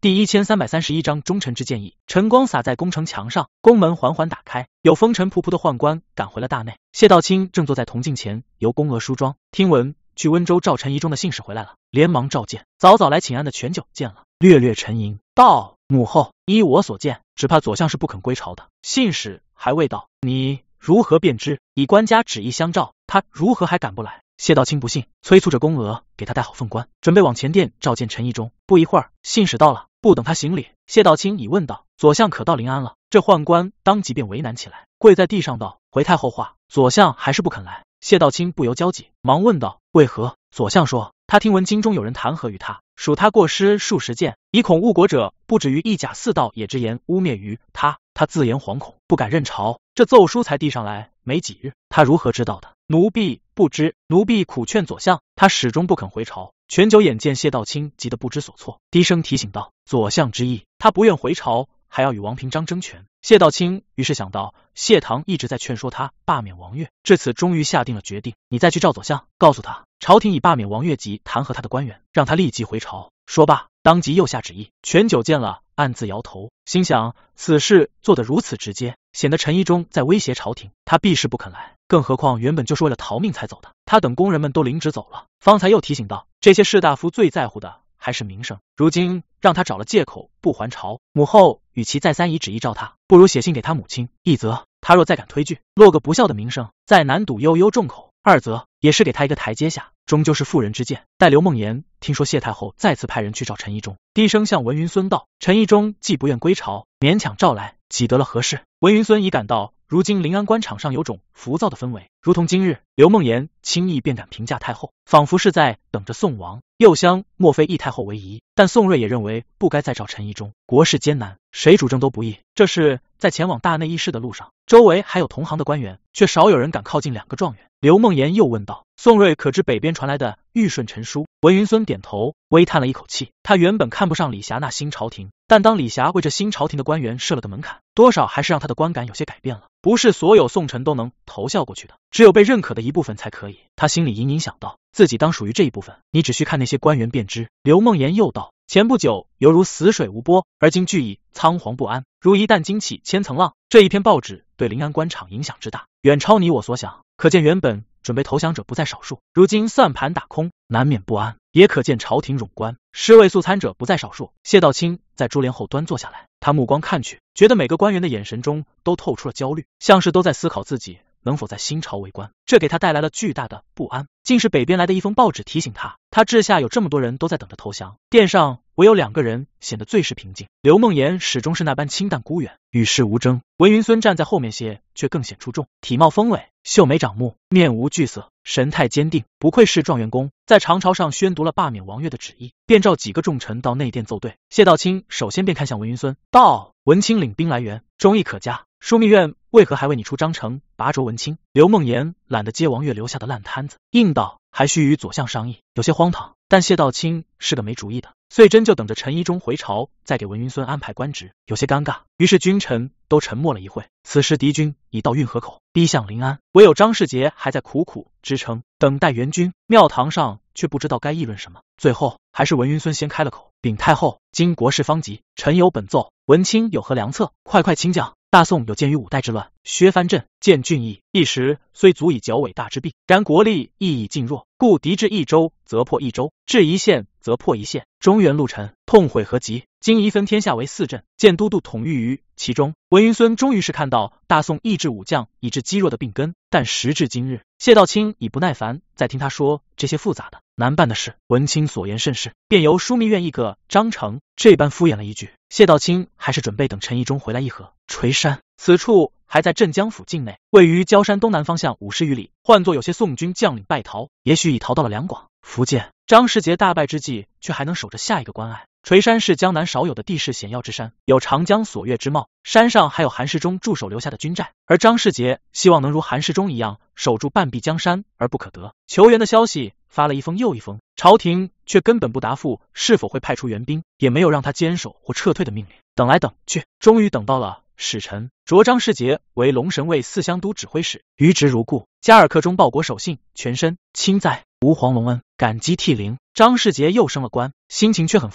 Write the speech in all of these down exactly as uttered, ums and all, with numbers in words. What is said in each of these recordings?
第一千三百三十一章忠臣之建议。晨光洒在宫城墙上，宫门缓缓打开，有风尘仆仆的宦官赶回了大内。谢道清正坐在铜镜前，由宫娥梳妆。听闻去温州召陈仪中的信使回来了，连忙召见。早早来请安的全九见了，略略沉吟道：母后，依我所见，只怕左相是不肯归朝的。信使还未到，你如何便知？以官家旨意相召，他如何还赶不来？谢道清不信，催促着宫娥给他带好凤冠，准备往前殿召见陈仪中。不一会儿，信使到了，不等他行礼，谢道清已问道：左相可到临安了？这宦官当即便为难起来，跪在地上道：回太后话，左相还是不肯来。谢道清不由焦急，忙问道：为何？左相说，他听闻京中有人弹劾于他，属他过失数十件，以恐误国者不止于一甲四道也之言污蔑于他，他自言惶恐，不敢任朝。这奏书才递上来没几日，他如何知道的？奴婢不知。奴婢苦劝左相，他始终不肯回朝。全九眼见谢道清急得不知所措，低声提醒道：左相之意，他不愿回朝，还要与王平章争权。谢道清于是想到谢堂一直在劝说他罢免王悦，至此终于下定了决定。你再去召左相，告诉他朝廷已罢免王悦及弹劾他的官员，让他立即回朝。说罢，当即又下旨意。全九见了，暗自摇头，心想此事做得如此直接，显得陈仪中在威胁朝廷，他必是不肯来。更何况原本就是为了逃命才走的。他等工人们都领旨走了，方才又提醒道：这些士大夫最在乎的还是名声，如今让他找了借口不还朝，母后与其再三以旨意召他，不如写信给他母亲。一则他若再敢推拒，落个不孝的名声，再难堵悠悠众口；二则也是给他一个台阶下，终究是妇人之见。待刘梦妍听说谢太后再次派人去找陈仪中，低声向文云孙道：陈仪中既不愿归朝，勉强召来，岂得了何事？文云孙已感到如今临安官场上有种浮躁的氛围，如同今日刘梦妍轻易便敢评价太后，仿佛是在等着宋王。右厢莫非议太后为宜，但宋瑞也认为不该再召陈仪中，国事艰难，谁主政都不易。这是在前往大内议事的路上，周围还有同行的官员，却少有人敢靠近两个状元。刘梦妍又问道：宋瑞可知北边传来的玉顺陈书？文云孙点头，微叹了一口气。他原本看不上李霞那新朝廷，但当李霞为这新朝廷的官员设了个门槛，多少还是让他的观感有些改变了。不是所有宋臣都能投效过去的，只有被认可的一部分才可以。他心里隐隐想到，自己当属于这一部分，你只需看那些官员便知。刘梦妍又道：前不久犹如死水无波，而今俱已仓皇不安，如一旦惊起千层浪。这一篇报纸对临安官场影响之大，远超你我所想，可见原本准备投降者不在少数，如今算盘打空，难免不安，也可见朝廷冗官，尸位素餐者不在少数。谢道清在珠帘后端坐下来，他目光看去，觉得每个官员的眼神中都透出了焦虑，像是都在思考自己能否在新朝为官，这给他带来了巨大的不安。竟是北边来的一封报纸提醒他，他治下有这么多人都在等着投降，殿上唯有两个人显得最是平静。刘梦妍始终是那般清淡孤远，与世无争。文云孙站在后面些，却更显出众，体貌丰伟，秀眉长目，面无惧色，神态坚定，不愧是状元公。在长朝上宣读了罢免王悦的旨意，便召几个重臣到内殿奏对。谢道清首先便看向文云孙，道：文卿领兵来援，忠义可嘉，枢密院为何还为你出章程拔擢文卿？刘梦妍懒得接王悦留下的烂摊子，应道：还需与左相商议。有些荒唐，但谢道清是个没主意的，遂真就等着陈仪中回朝，再给文云孙安排官职。有些尴尬，于是君臣都沉默了一会。此时敌军已到运河口，逼向临安，唯有张世杰还在苦苦支撑，等待援军。庙堂上却不知道该议论什么，最后还是文云孙先开了口：禀太后，今国事方急，臣有本奏，文卿有何良策，快快请讲。大宋有鉴于五代之乱，削藩镇，建郡邑，一时虽足以剿伪大之弊，然国力亦已尽弱，故敌至一州则破一州，至一县则破一县。中原陆臣痛悔何极，今宜分天下为四镇，见都督统御于其中。文云孙终于是看到大宋抑制武将以致积弱的病根，但时至今日，谢道清已不耐烦再听他说这些复杂的难办的事。文卿所言甚是，便由枢密院一个章程这般敷衍了一句。谢道清还是准备等陈仪中回来议和。垂山此处还在镇江府境内，位于焦山东南方向五十余里，换作有些宋军将领败逃，也许已逃到了两广、福建。张世杰大败之际，却还能守着下一个关隘。垂山是江南少有的地势险要之山，有长江锁月之貌，山上还有韩世忠驻守留下的军寨，而张世杰希望能如韩世忠一样守住半壁江山而不可得。求援的消息发了一封又一封，朝廷却根本不答复是否会派出援兵，也没有让他坚守或撤退的命令。等来等去，终于等到了使臣擢张世杰为龙神卫四乡都指挥使，于职如故。加尔克中报国守信，全身亲在吾皇隆恩，感激涕零。张世杰又升了官，心情却很复杂。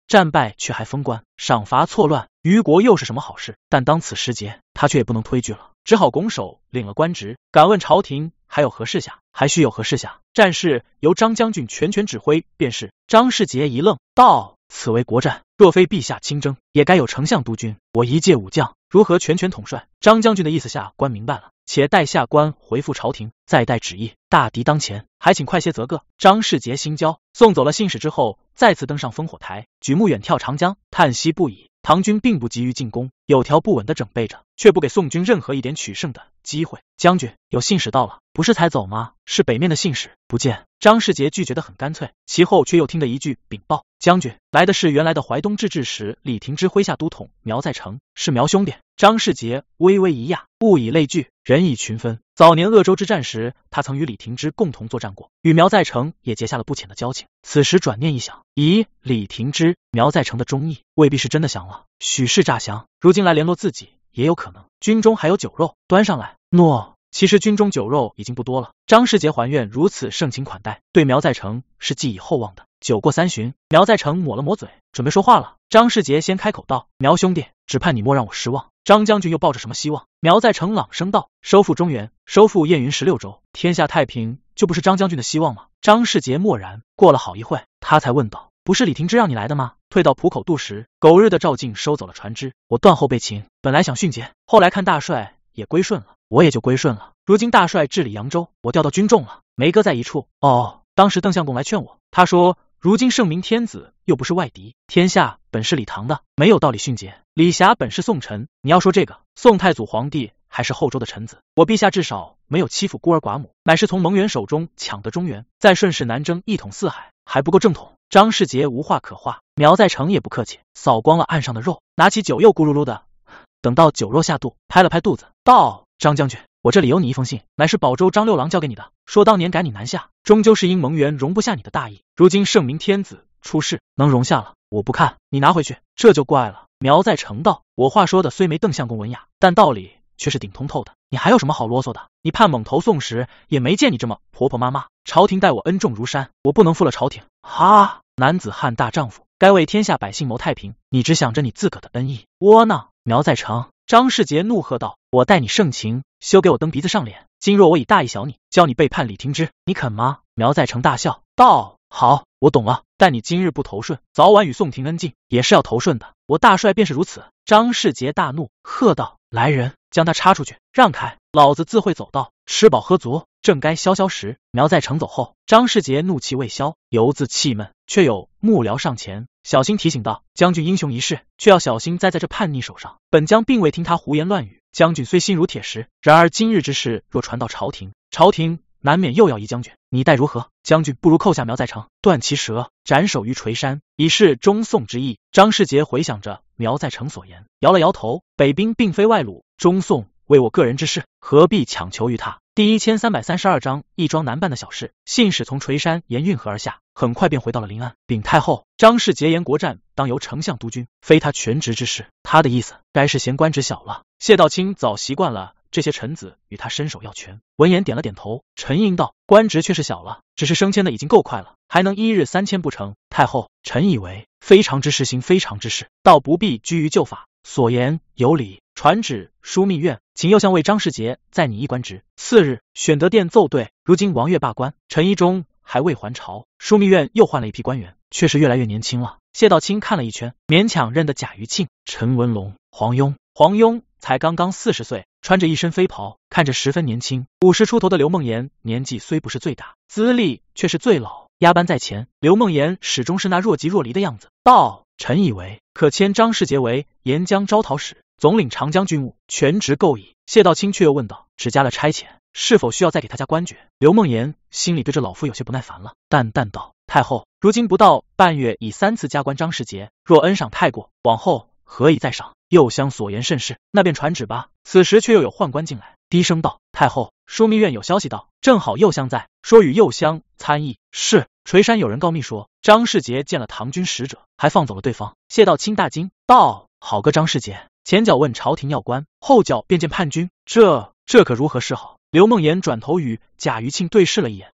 战败却还封官，赏罚错乱，于国又是什么好事？但当此时节，他却也不能推拒了，只好拱手领了官职。敢问朝廷还有何事下？还需有何事下？战事由张将军全权指挥便是。张世杰一愣，道：此为国战，若非陛下亲征，也该有丞相督军。我一介武将，如何全权统帅？张将军的意思下官明白了，且待下官回复朝廷，再待旨意。大敌当前，还请快些择个。张世杰心焦，送走了信使之后，再次登上烽火台，举目远眺长江，叹息不已。唐军并不急于进攻，有条不紊的整备着，却不给宋军任何一点取胜的机会。将军，有信使到了。不是才走吗？是北面的信使，不见。张世杰拒绝得很干脆，其后却又听得一句禀报：将军，来的是原来的淮东制置使李廷芝麾下都统苗在成，是苗兄弟。张世杰微微一讶，物以类聚，人以群分。早年鄂州之战时，他曾与李廷芝共同作战过，与苗在成也结下了不浅的交情。此时转念一想，咦，李廷芝、苗在成的忠义，未必是真的降了，许是诈降。如今来联络自己，也有可能。军中还有酒肉，端上来。诺。其实军中酒肉已经不多了，张世杰还愿如此盛情款待，对苗在成是寄以厚望的。酒过三巡，苗在成抹了抹嘴，准备说话了。张世杰先开口道：苗兄弟，只盼你莫让我失望。张将军又抱着什么希望？苗在成朗声道：收复中原，收复燕云十六州，天下太平，就不是张将军的希望吗？张世杰默然，过了好一会，他才问道：不是李廷芝让你来的吗？退到浦口渡时，狗日的赵进收走了船只，我断后备擒，本来想迅捷，后来看大帅也归顺了，我也就归顺了。如今大帅治理扬州，我调到军中了，没搁在一处。哦，当时邓相公来劝我，他说如今圣明天子又不是外敌，天下本是李唐的，没有道理迅捷。李霞本是宋臣，你要说这个，宋太祖皇帝还是后周的臣子，我陛下至少没有欺负孤儿寡母，乃是从蒙元手中抢得中原，再顺势南征一统四海，还不够正统。张世杰无话可话，苗在成也不客气，扫光了岸上的肉，拿起酒又咕噜噜的，等到酒肉下肚，拍了拍肚子，道：张将军，我这里有你一封信，乃是保州张六郎交给你的，说当年赶你南下，终究是因蒙元容不下你的大义，如今圣明天子出世，能容下了，我不看，你拿回去，这就怪了。苗在成道：我话说的虽没邓相公文雅，但道理却是顶通透的，你还有什么好啰嗦的？你盼猛头宋时，也没见你这么婆婆妈妈，朝廷待我恩重如山，我不能负了朝廷。哈，男子汉大丈夫，该为天下百姓谋太平，你只想着你自个的恩义，窝囊。苗在成，张世杰怒喝道：我待你盛情，休给我蹬鼻子上脸，今若我以大义小你，教你背叛李廷芝，你肯吗？苗在成大笑道：好，我懂了，但你今日不投顺，早晚与宋廷恩尽，也是要投顺的，我大帅便是如此。张世杰大怒，喝道：来人，将他插出去，让开，老子自会走道，吃饱喝足，正该消消食。苗在成走后，张世杰怒气未消，犹自气闷，却有幕僚上前小心提醒道：将军英雄一世，却要小心栽在这叛逆手上，本将并未听他胡言乱语，将军虽心如铁石，然而今日之事若传到朝廷，朝廷难免又要疑将军，你待如何？将军不如扣下苗在成，断其舌，斩首于垂山，以示忠宋之意。张世杰回想着苗在成所言，摇了摇头，北兵并非外虏，忠宋为我个人之事，何必强求于他？第一千三百三十二章，一桩难办的小事。信使从垂山沿运河而下，很快便回到了临安。禀太后，张世杰言国战当由丞相督军，非他全职之事。他的意思，该是嫌官职小了。谢道清早习惯了这些臣子与他伸手要权。闻言点了点头，沉吟道：官职却是小了，只是升迁的已经够快了，还能一日三千不成？太后，臣以为非常之事行非常之事，倒不必拘于旧法，所言有理。传旨枢密院，请右相为张世杰再拟一官职。次日，选德殿奏对，如今王岳罢官，陈一中还未还朝，枢密院又换了一批官员，确实越来越年轻了。谢道清看了一圈，勉强认得贾余庆、陈文龙、黄庸。黄庸才刚刚四十岁，穿着一身飞袍，看着十分年轻。五十出头的刘梦妍年纪虽不是最大，资历却是最老，压班在前。刘梦妍始终是那若即若离的样子。道：臣以为可迁张世杰为沿江招讨使，总领长江军务，全职够矣。谢道清却又问道：只加了差遣，是否需要再给他加官爵？刘梦妍心里对这老夫有些不耐烦了，淡淡道：太后，如今不到半月已三次加官张世杰，若恩赏太过，往后何以再赏？右相所言甚是，那便传旨吧。此时却又有宦官进来，低声道：太后，枢密院有消息到，正好右相在，说与右相参议。是。垂山有人告密说，张世杰见了唐军使者，还放走了对方。谢道清大惊道：好个张世杰，前脚问朝廷要官，后脚便见叛军，这这可如何是好？刘梦妍转头与贾余庆对视了一眼，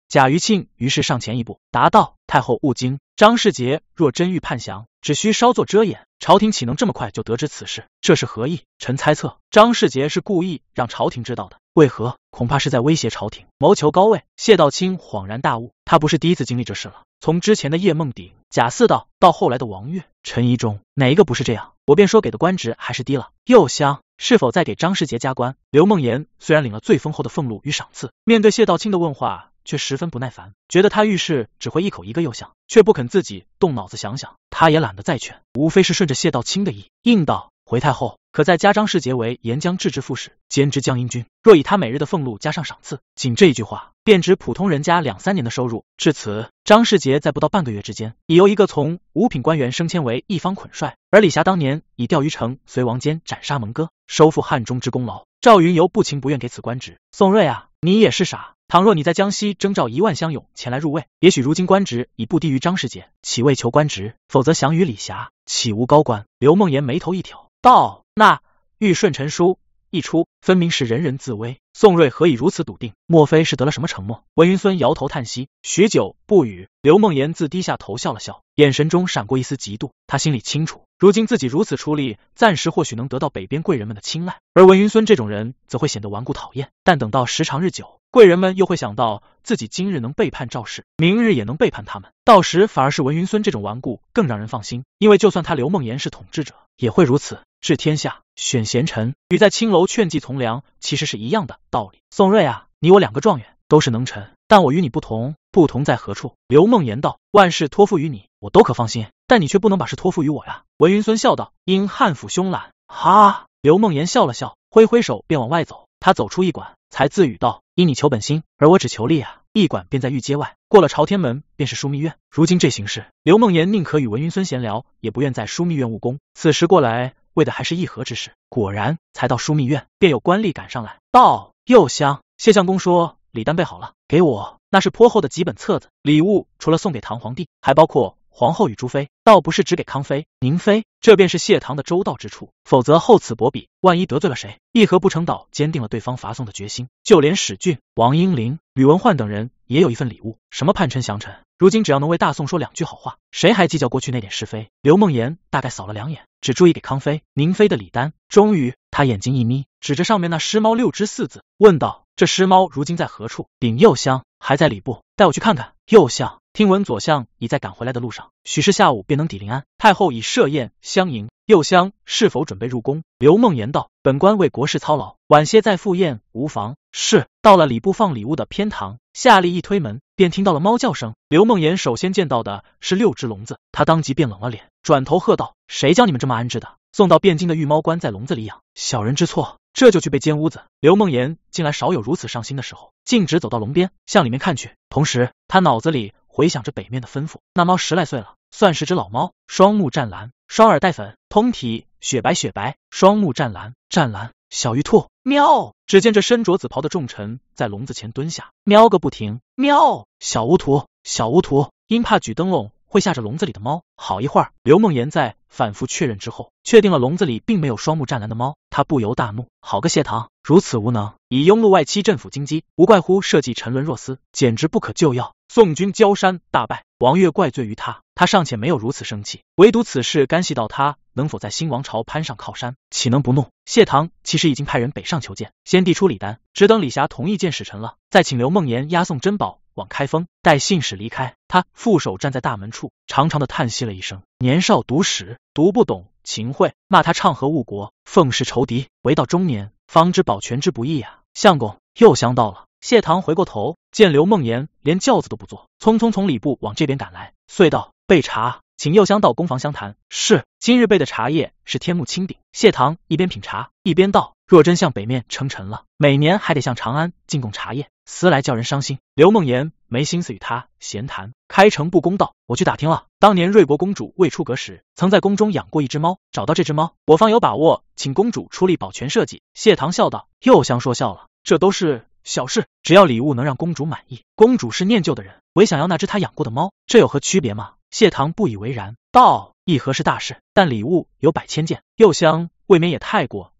贾余庆于是上前一步，答道：“太后勿惊，张世杰若真欲叛降，只需稍作遮掩，朝廷岂能这么快就得知此事？这是何意？臣猜测，张世杰是故意让朝廷知道的。为何？恐怕是在威胁朝廷，谋求高位。”谢道清恍然大悟，他不是第一次经历这事了。从之前的叶梦鼎、贾似道，到后来的王悦、陈宜中，哪一个不是这样？我便说给的官职还是低了。又相是否再给张世杰加官？刘梦妍虽然领了最丰厚的俸禄与赏赐，面对谢道清的问话却十分不耐烦，觉得他遇事只会一口一个又相，却不肯自己动脑子想想。他也懒得再劝，无非是顺着谢道清的意，应道：“回太后，可再加张世杰为沿江制置副使，兼知江阴军。若以他每日的俸禄加上赏赐，仅这一句话，便值普通人家两三年的收入。”至此，张世杰在不到半个月之间，已由一个从五品官员升迁为一方捆帅，而李霞当年以钓鱼城随王坚斩杀蒙哥，收复汉中之功劳，赵云由不情不愿给此官职。宋瑞啊，你也是傻。倘若你在江西征召一万乡勇前来入魏，也许如今官职已不低于张世杰，岂为求官职？否则降于李霞，岂无高官？刘梦妍眉头一挑，道：“那御顺臣书一出，分明是人人自危。宋瑞何以如此笃定？莫非是得了什么承诺？”文云孙摇头叹息，许久不语。刘梦妍自低下头笑了笑，眼神中闪过一丝嫉妒。他心里清楚，如今自己如此出力，暂时或许能得到北边贵人们的青睐，而文云孙这种人则会显得顽固讨厌。但等到时长日久，贵人们又会想到自己今日能背叛赵氏，明日也能背叛他们，到时反而是文云孙这种顽固更让人放心，因为就算他刘梦妍是统治者，也会如此。治天下选贤臣，与在青楼劝计从良其实是一样的道理。宋瑞啊，你我两个状元，都是能臣，但我与你不同，不同在何处？刘梦妍道：“万事托付于你，我都可放心，但你却不能把事托付于我呀。”文云孙笑道：“因汉府慵懒。”哈！刘梦妍笑了笑，挥挥手便往外走。他走出驿馆，才自语道：“因你求本心，而我只求利啊。”驿馆便在御街外，过了朝天门便是枢密院。如今这形势，刘梦妍宁可与文云孙闲聊，也不愿在枢密院务工。此时过来，为的还是议和之事。果然，才到枢密院，便有官吏赶上来，道：“右相，谢相公说礼单备好了，给我。”那是颇厚的几本册子，礼物除了送给唐皇帝，还包括皇后与朱妃，倒不是只给康妃、宁妃，这便是谢唐的周到之处。否则厚此薄彼，万一得罪了谁，议和不成岛坚定了对方伐宋的决心。就连史俊、王英龄、吕文焕等人也有一份礼物，什么叛臣降臣，如今只要能为大宋说两句好话，谁还计较过去那点是非？刘梦妍大概扫了两眼，只注意给康妃、宁妃的礼单。终于，他眼睛一眯，指着上面那狮猫六只四字，问道：“这狮猫如今在何处？”禀右相，还在礼部，带我去看看。右相，听闻左相已在赶回来的路上，许是下午便能抵临安。太后已设宴相迎，右相是否准备入宫？刘梦妍道：“本官为国事操劳，晚些再赴宴无妨。”是。到了礼部放礼物的偏堂，夏丽一推门，便听到了猫叫声。刘梦妍首先见到的是六只笼子，她当即便冷了脸，转头喝道：“谁教你们这么安置的？送到汴京的御猫官在笼子里养，小人知错，这就去被奸屋子。”刘梦妍近来少有如此上心的时候，径直走到笼边，向里面看去，同时她脑子里回想着北面的吩咐。那猫十来岁了，算是只老猫，双目湛蓝，双耳带粉，通体雪白雪白，双目湛蓝，湛蓝小玉兔。喵！只见这身着紫袍的重臣在笼子前蹲下，喵个不停。喵！小巫徒，小巫徒，因怕举灯笼会吓着笼子里的猫。好一会儿，刘梦妍在反复确认之后，确定了笼子里并没有双目湛蓝的猫，他不由大怒：好个谢唐，如此无能，以庸碌外戚镇抚京畿，无怪乎社稷沉沦若斯，简直不可救药。宋军交山大败，王悦怪罪于他，他尚且没有如此生气，唯独此事干系到他能否在新王朝攀上靠山，岂能不怒？谢唐其实已经派人北上求见，先递出礼单，只等李霞同意见使臣了，再请刘梦妍押送珍宝往开封。待信使离开，他负手站在大门处，长长的叹息了一声。年少读史，读不懂秦桧，骂他唱和误国，奉是仇敌，唯到中年，方知保全之不易啊。相公，又相到了。谢唐回过头，见刘梦妍连轿子都不坐，匆匆从礼部往这边赶来，遂道：“备茶，请右相到公房相谈。”是。今日备的茶叶是天目青鼎。谢唐一边品茶，一边道：“若真向北面称臣了，每年还得向长安进贡茶叶，思来叫人伤心。”刘梦妍没心思与他闲谈，开诚布公道：“我去打听了，当年瑞国公主未出阁时，曾在宫中养过一只猫，找到这只猫，我方有把握，请公主出力保全社稷。”谢唐笑道：“右相说笑了，这都是小事，只要礼物能让公主满意。公主是念旧的人，唯想要那只她养过的猫，这有何区别吗？”谢唐不以为然，道：“议和是大事，但礼物有百千件，右相未免也太过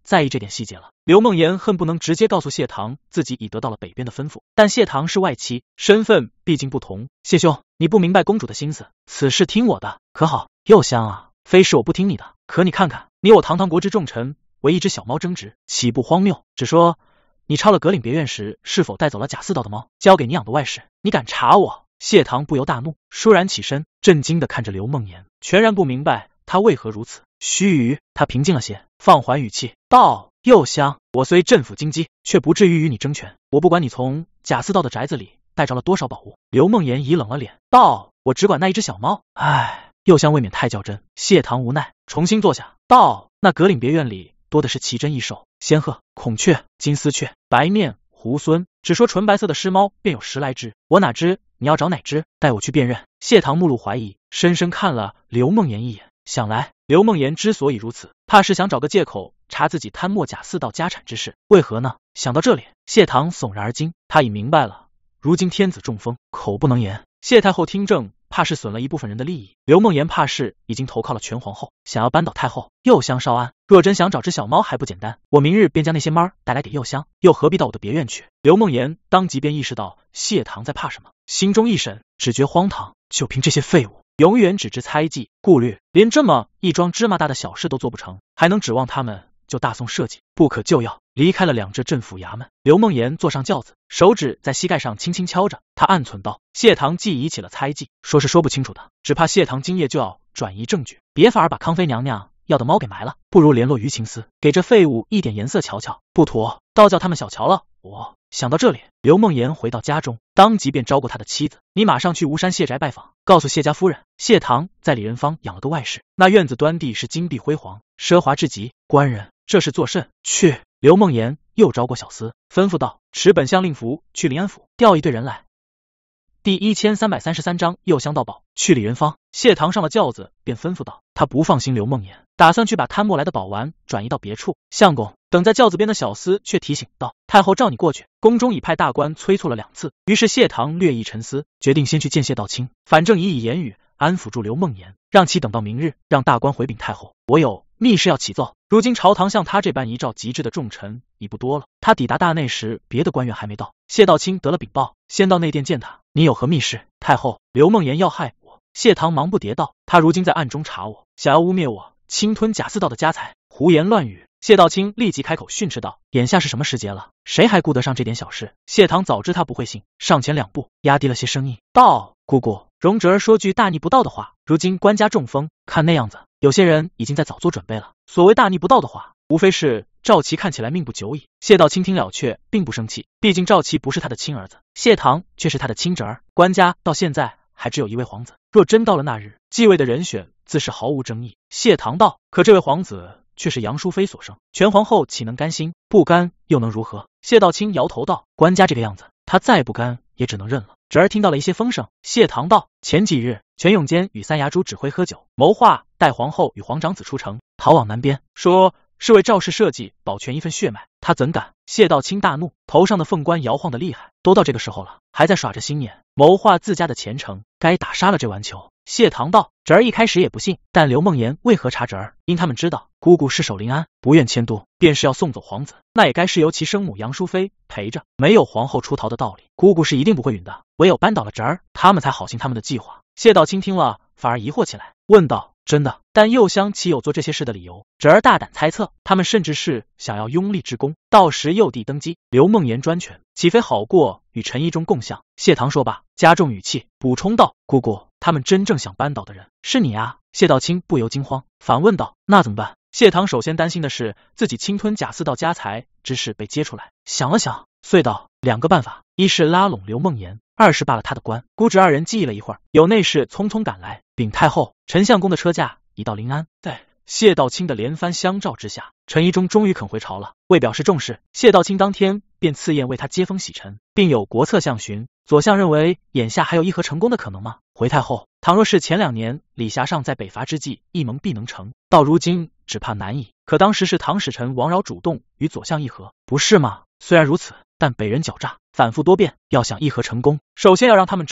在意这点细节了。刘梦妍恨不能直接告诉谢唐自己已得到了北边的吩咐，但谢唐是外戚，身份毕竟不同。谢兄，你不明白公主的心思，此事听我的，可好？又香啊，非是我不听你的，可你看看，你我堂堂国之重臣，为一只小猫争执，岂不荒谬？只说你抄了格岭别院时，是否带走了贾似道的猫，交给你养的外室？你敢查我？谢唐不由大怒，倏然起身，震惊地看着刘梦妍，全然不明白他为何如此。须臾，他平静了些，放缓语气道：又香，我虽镇抚京畿，却不至于与你争权。我不管你从贾似道的宅子里带着了多少宝物。刘梦妍已冷了脸，道：我只管那一只小猫。唉，又香未免太较真。谢唐无奈，重新坐下，道：那格岭别院里多的是奇珍异兽，仙鹤、孔雀、金丝雀、白面、猢狲，只说纯白色的狮猫便有十来只，我哪知你要找哪只？带我去辨认。谢唐目露怀疑，深深看了刘梦妍一眼，想来刘梦妍之所以如此，怕是想找个借口查自己贪墨贾似道家产之事，为何呢？想到这里，谢唐悚然而惊，他已明白了，如今天子中风，口不能言，谢太后听政怕是损了一部分人的利益，刘梦妍怕是已经投靠了全皇后，想要扳倒太后。又香稍安，若真想找只小猫还不简单，我明日便将那些猫带来给又香，又何必到我的别院去？刘梦妍当即便意识到谢唐在怕什么，心中一审，只觉荒唐，就凭这些废物，永远只知猜忌顾虑，连这么一桩芝麻大的小事都做不成，还能指望他们就大宋社稷？不可救药。离开了两浙镇抚衙门，刘梦妍坐上轿子，手指在膝盖上轻轻敲着，他暗忖道：谢唐既已起了猜忌，说是说不清楚的，只怕谢唐今夜就要转移证据，别法儿把康妃娘娘要的猫给埋了，不如联络于情司，给这废物一点颜色瞧瞧。不妥，倒叫他们小瞧了我。想到这里，刘梦妍回到家中，当即便招过他的妻子，你马上去吴山谢宅拜访，告诉谢家夫人，谢唐在李仁芳养了个外室，那院子端地是金碧辉煌，奢华至极，官人这是作甚？去。刘梦妍又招过小厮，吩咐道：持本相令符去临安府调一队人来。第一千三百三十三章又香到宝。去李仁芳，谢唐上了轿子，便吩咐道：他不放心刘梦妍，打算去把贪墨来的宝丸转移到别处。相公，等在轿子边的小厮却提醒道：太后召你过去，宫中已派大官催促了两次。于是谢唐略一沉思，决定先去见谢道清，反正已以言语安抚住刘梦妍，让其等到明日，让大官回禀太后，我有密事要启奏。如今朝堂像他这般一诏极致的重臣已不多了。他抵达大内时，别的官员还没到，谢道清得了禀报，先到内殿见他。你有何密事？太后，刘梦妍要害我。谢唐忙不迭道：他如今在暗中查我，想要污蔑我侵吞贾似道的家财，胡言乱语。谢道清立即开口训斥道：眼下是什么时节了，谁还顾得上这点小事？谢唐早知他不会信，上前两步，压低了些声音道：姑姑，容侄儿说句大逆不道的话，如今官家中风，看那样子，有些人已经在早做准备了。所谓大逆不道的话，无非是赵琦看起来命不久矣。谢道清听了却并不生气，毕竟赵琦不是他的亲儿子，谢唐却是他的亲侄儿，官家到现在还只有一位皇子，若真到了那日，继位的人选自是毫无争议。谢唐道：可这位皇子却是杨淑妃所生，全皇后岂能甘心？不甘又能如何？谢道清摇头道：官家这个样子，他再不甘也只能认了。侄儿听到了一些风声。谢唐道：前几日全永坚与三牙珠指挥喝酒，谋划带皇后与皇长子出城，逃往南边，说是为赵氏社稷保全一份血脉，他怎敢？谢道清大怒，头上的凤冠摇晃的厉害，都到这个时候了，还在耍着心眼，谋划自家的前程，该打杀了这顽球。谢唐道：侄儿一开始也不信，但刘梦妍为何查侄儿？因他们知道姑姑失守临安，不愿迁都，便是要送走皇子，那也该是由其生母杨淑妃陪着，没有皇后出逃的道理，姑姑是一定不会允的，唯有扳倒了侄儿，他们才好信他们的计划。谢道清听了反而疑惑起来，问道：真的？但又香岂有做这些事的理由？侄儿大胆猜测，他们甚至是想要拥立之功，到时幼帝登基，刘梦妍专权，岂非好过与陈一中共享？谢唐说罢，加重语气补充道：姑姑，他们真正想扳倒的人是你啊！谢道清不由惊慌，反问道：那怎么办？谢唐首先担心的是自己侵吞贾似道家财之事被揭出来，想了想，遂道：两个办法，一是拉拢刘梦妍，二是罢了他的官。姑侄二人记忆了一会儿，有内侍匆匆赶来，禀太后，陈相公的车驾已到临安。在谢道清的连番相召之下，陈一中终于肯回朝了。为表示重视，谢道清当天便赐宴为他接风洗尘，并有国策相询。左相认为眼下还有议和成功的可能吗？回太后，倘若是前两年李遐上在北伐之际一盟必能成，到如今只怕难矣。可当时是唐使臣王饶主动与左相议和，不是吗？虽然如此，但北人狡诈，反复多变，要想议和成功，首先要让他们知道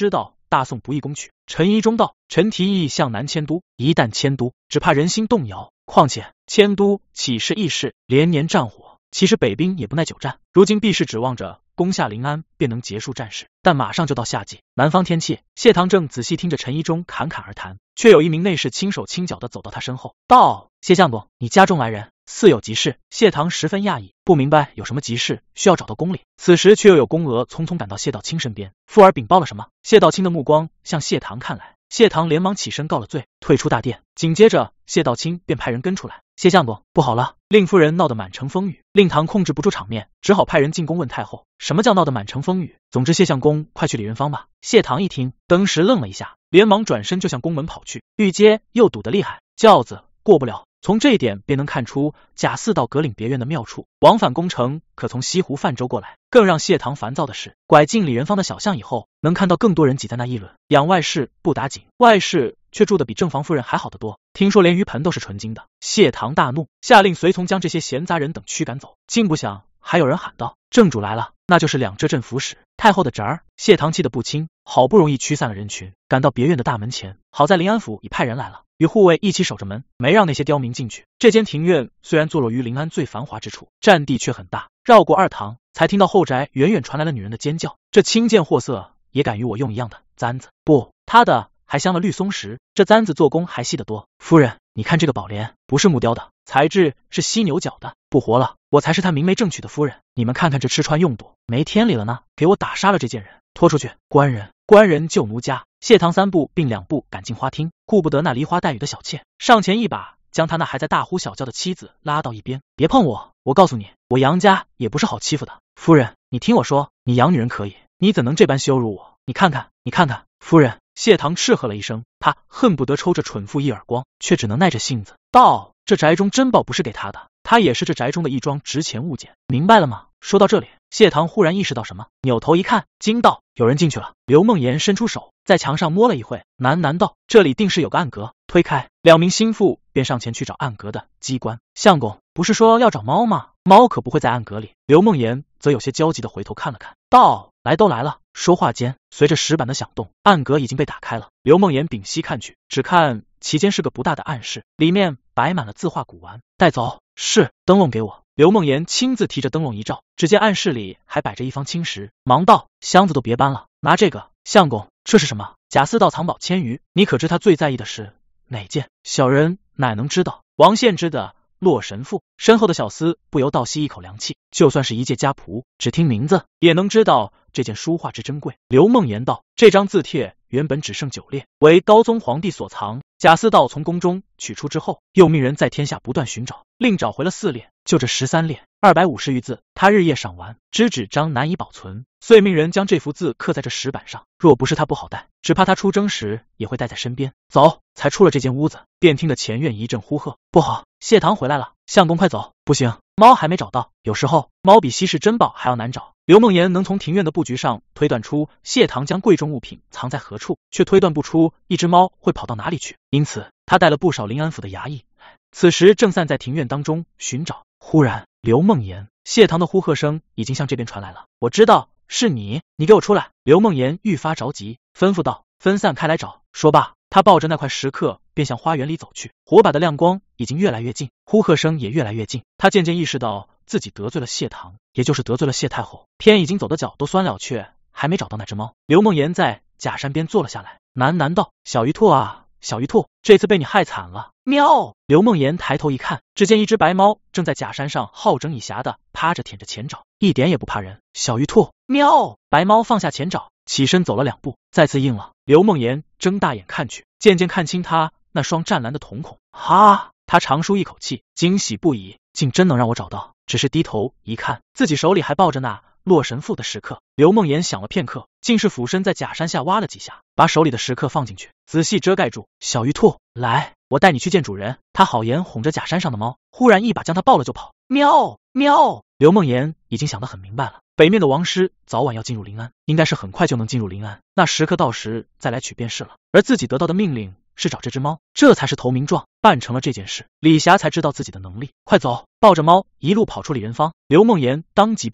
大宋不易攻取。陈宜中道：臣提议向南迁都，一旦迁都，只怕人心动摇。况且迁都岂是易事？连年战火，其实北兵也不耐久战。如今必是指望着攻下临安便能结束战事，但马上就到夏季，南方天气。谢唐正仔细听着陈宜中侃侃而谈，却有一名内侍轻手轻脚的走到他身后，道：谢相公，你家中来人，似有急事。谢唐十分讶异，不明白有什么急事需要找到宫里。此时却又有宫娥匆匆赶到谢道清身边，附耳禀报了什么。谢道清的目光向谢唐看来，谢唐连忙起身告了罪，退出大殿。紧接着谢道清便派人跟出来，谢相公，不好了！令夫人闹得满城风雨，令堂控制不住场面，只好派人进宫问太后，什么叫闹得满城风雨？总之谢相公快去李元芳吧。谢唐一听，登时愣了一下，连忙转身就向宫门跑去。御街又堵得厉害，轿子过不了。从这一点便能看出贾似道葛岭别院的妙处，往返宫城可从西湖泛舟过来。更让谢唐烦躁的是，拐进李元芳的小巷以后，能看到更多人挤在那议论，养外室不打紧，外室却住得比正房夫人还好得多，听说连鱼盆都是纯金的。谢唐大怒，下令随从将这些闲杂人等驱赶走。竟不想还有人喊道：正主来了！那就是两浙镇抚使太后的侄儿。谢唐气得不轻，好不容易驱散了人群，赶到别院的大门前，好在临安府已派人来了，与护卫一起守着门，没让那些刁民进去。这间庭院虽然坐落于临安最繁华之处，占地却很大。绕过二堂，才听到后宅远远传来了女人的尖叫。这青剑货色也敢与我用一样的簪子？不，他的还镶了绿松石，这簪子做工还细得多。夫人，你看这个宝莲，不是木雕的，材质是犀牛角的，不活了，我才是他明媒正娶的夫人。你们看看这吃穿用度，没天理了呢！给我打杀了这贱人，拖出去！官人，官人救奴家！谢唐三步并两步赶进花厅，顾不得那梨花带雨的小妾，上前一把将他那还在大呼小叫的妻子拉到一边。别碰我！我告诉你，我杨家也不是好欺负的。夫人，你听我说，你养女人可以，你怎能这般羞辱我？你看看，你看看！夫人！谢唐斥喝了一声，他恨不得抽这蠢妇一耳光，却只能耐着性子道：这宅中珍宝不是给他的，他也是这宅中的一桩值钱物件，明白了吗？说到这里，谢唐忽然意识到什么，扭头一看，惊道：有人进去了。刘梦妍伸出手在墙上摸了一会，喃喃道：这里定是有个暗格。推开，两名心腹便上前去找暗格的机关。相公，不是说要找猫吗？猫可不会在暗格里。刘梦妍则有些焦急地回头看了看，道：来都来了。说话间，随着石板的响动，暗格已经被打开了。刘梦妍屏息看去，只看其间是个不大的暗室，里面摆满了字画古玩。带走。是。灯笼给我。刘梦妍亲自提着灯笼一照，只见暗室里还摆着一方青石，忙道：箱子都别搬了，拿这个。相公，这是什么？贾似道藏宝千余，你可知他最在意的是哪件？小人乃能知道。王献之的洛神赋。身后的小厮不由倒吸一口凉气，就算是一介家仆，只听名字也能知道这件书画之珍贵。刘梦妍道：这张字帖原本只剩九列，为高宗皇帝所藏。贾似道从宫中取出之后，又命人在天下不断寻找，另找回了四列，就这十三列，二百五十余字，他日夜赏玩，知纸张难以保存，遂命人将这幅字刻在这石板上。若不是他不好带，只怕他出征时也会带在身边。走！才出了这间屋子，便听得前院一阵呼喝：不好，谢唐回来了！相公快走！不行，猫还没找到。有时候猫比稀世珍宝还要难找。刘梦妍能从庭院的布局上推断出谢唐将贵重物品藏在何处，却推断不出一只猫会跑到哪里去，因此他带了不少临安府的衙役，此时正散在庭院当中寻找。忽然，刘梦妍、谢唐的呼喝声已经向这边传来了。我知道是你，你给我出来！刘梦妍愈发着急，吩咐道：分散开来找。说罢，他抱着那块石刻便向花园里走去。火把的亮光已经越来越近，呼喝声也越来越近。他渐渐意识到自己得罪了谢唐，也就是得罪了谢太后，偏已经走的脚都酸了，却还没找到那只猫。刘梦妍在假山边坐了下来，喃喃道：小鱼兔啊，小鱼兔，这次被你害惨了。喵！刘梦妍抬头一看，只见一只白猫正在假山上好整以暇的趴着舔着前爪，一点也不怕人。小鱼兔！喵！白猫放下前爪，起身走了两步，再次应了。刘梦妍睁大眼看去，渐渐看清他那双湛蓝的瞳孔。哈！他长舒一口气，惊喜不已，竟真能让我找到。只是低头一看，自己手里还抱着那洛神赋的石刻。刘梦妍想了片刻，竟是俯身在假山下挖了几下，把手里的石刻放进去，仔细遮盖住。小鱼兔，来，我带你去见主人。他好言哄着假山上的猫，忽然一把将他抱了就跑。喵喵！刘梦妍已经想得很明白了，北面的王师早晚要进入临安，应该是很快就能进入临安，那石刻到时再来取便是了。而自己得到的命令是找这只猫，这才是投名状。办成了这件事，李霞才知道自己的能力。快走！抱着猫一路跑出李仁芳。刘梦妍当即便道：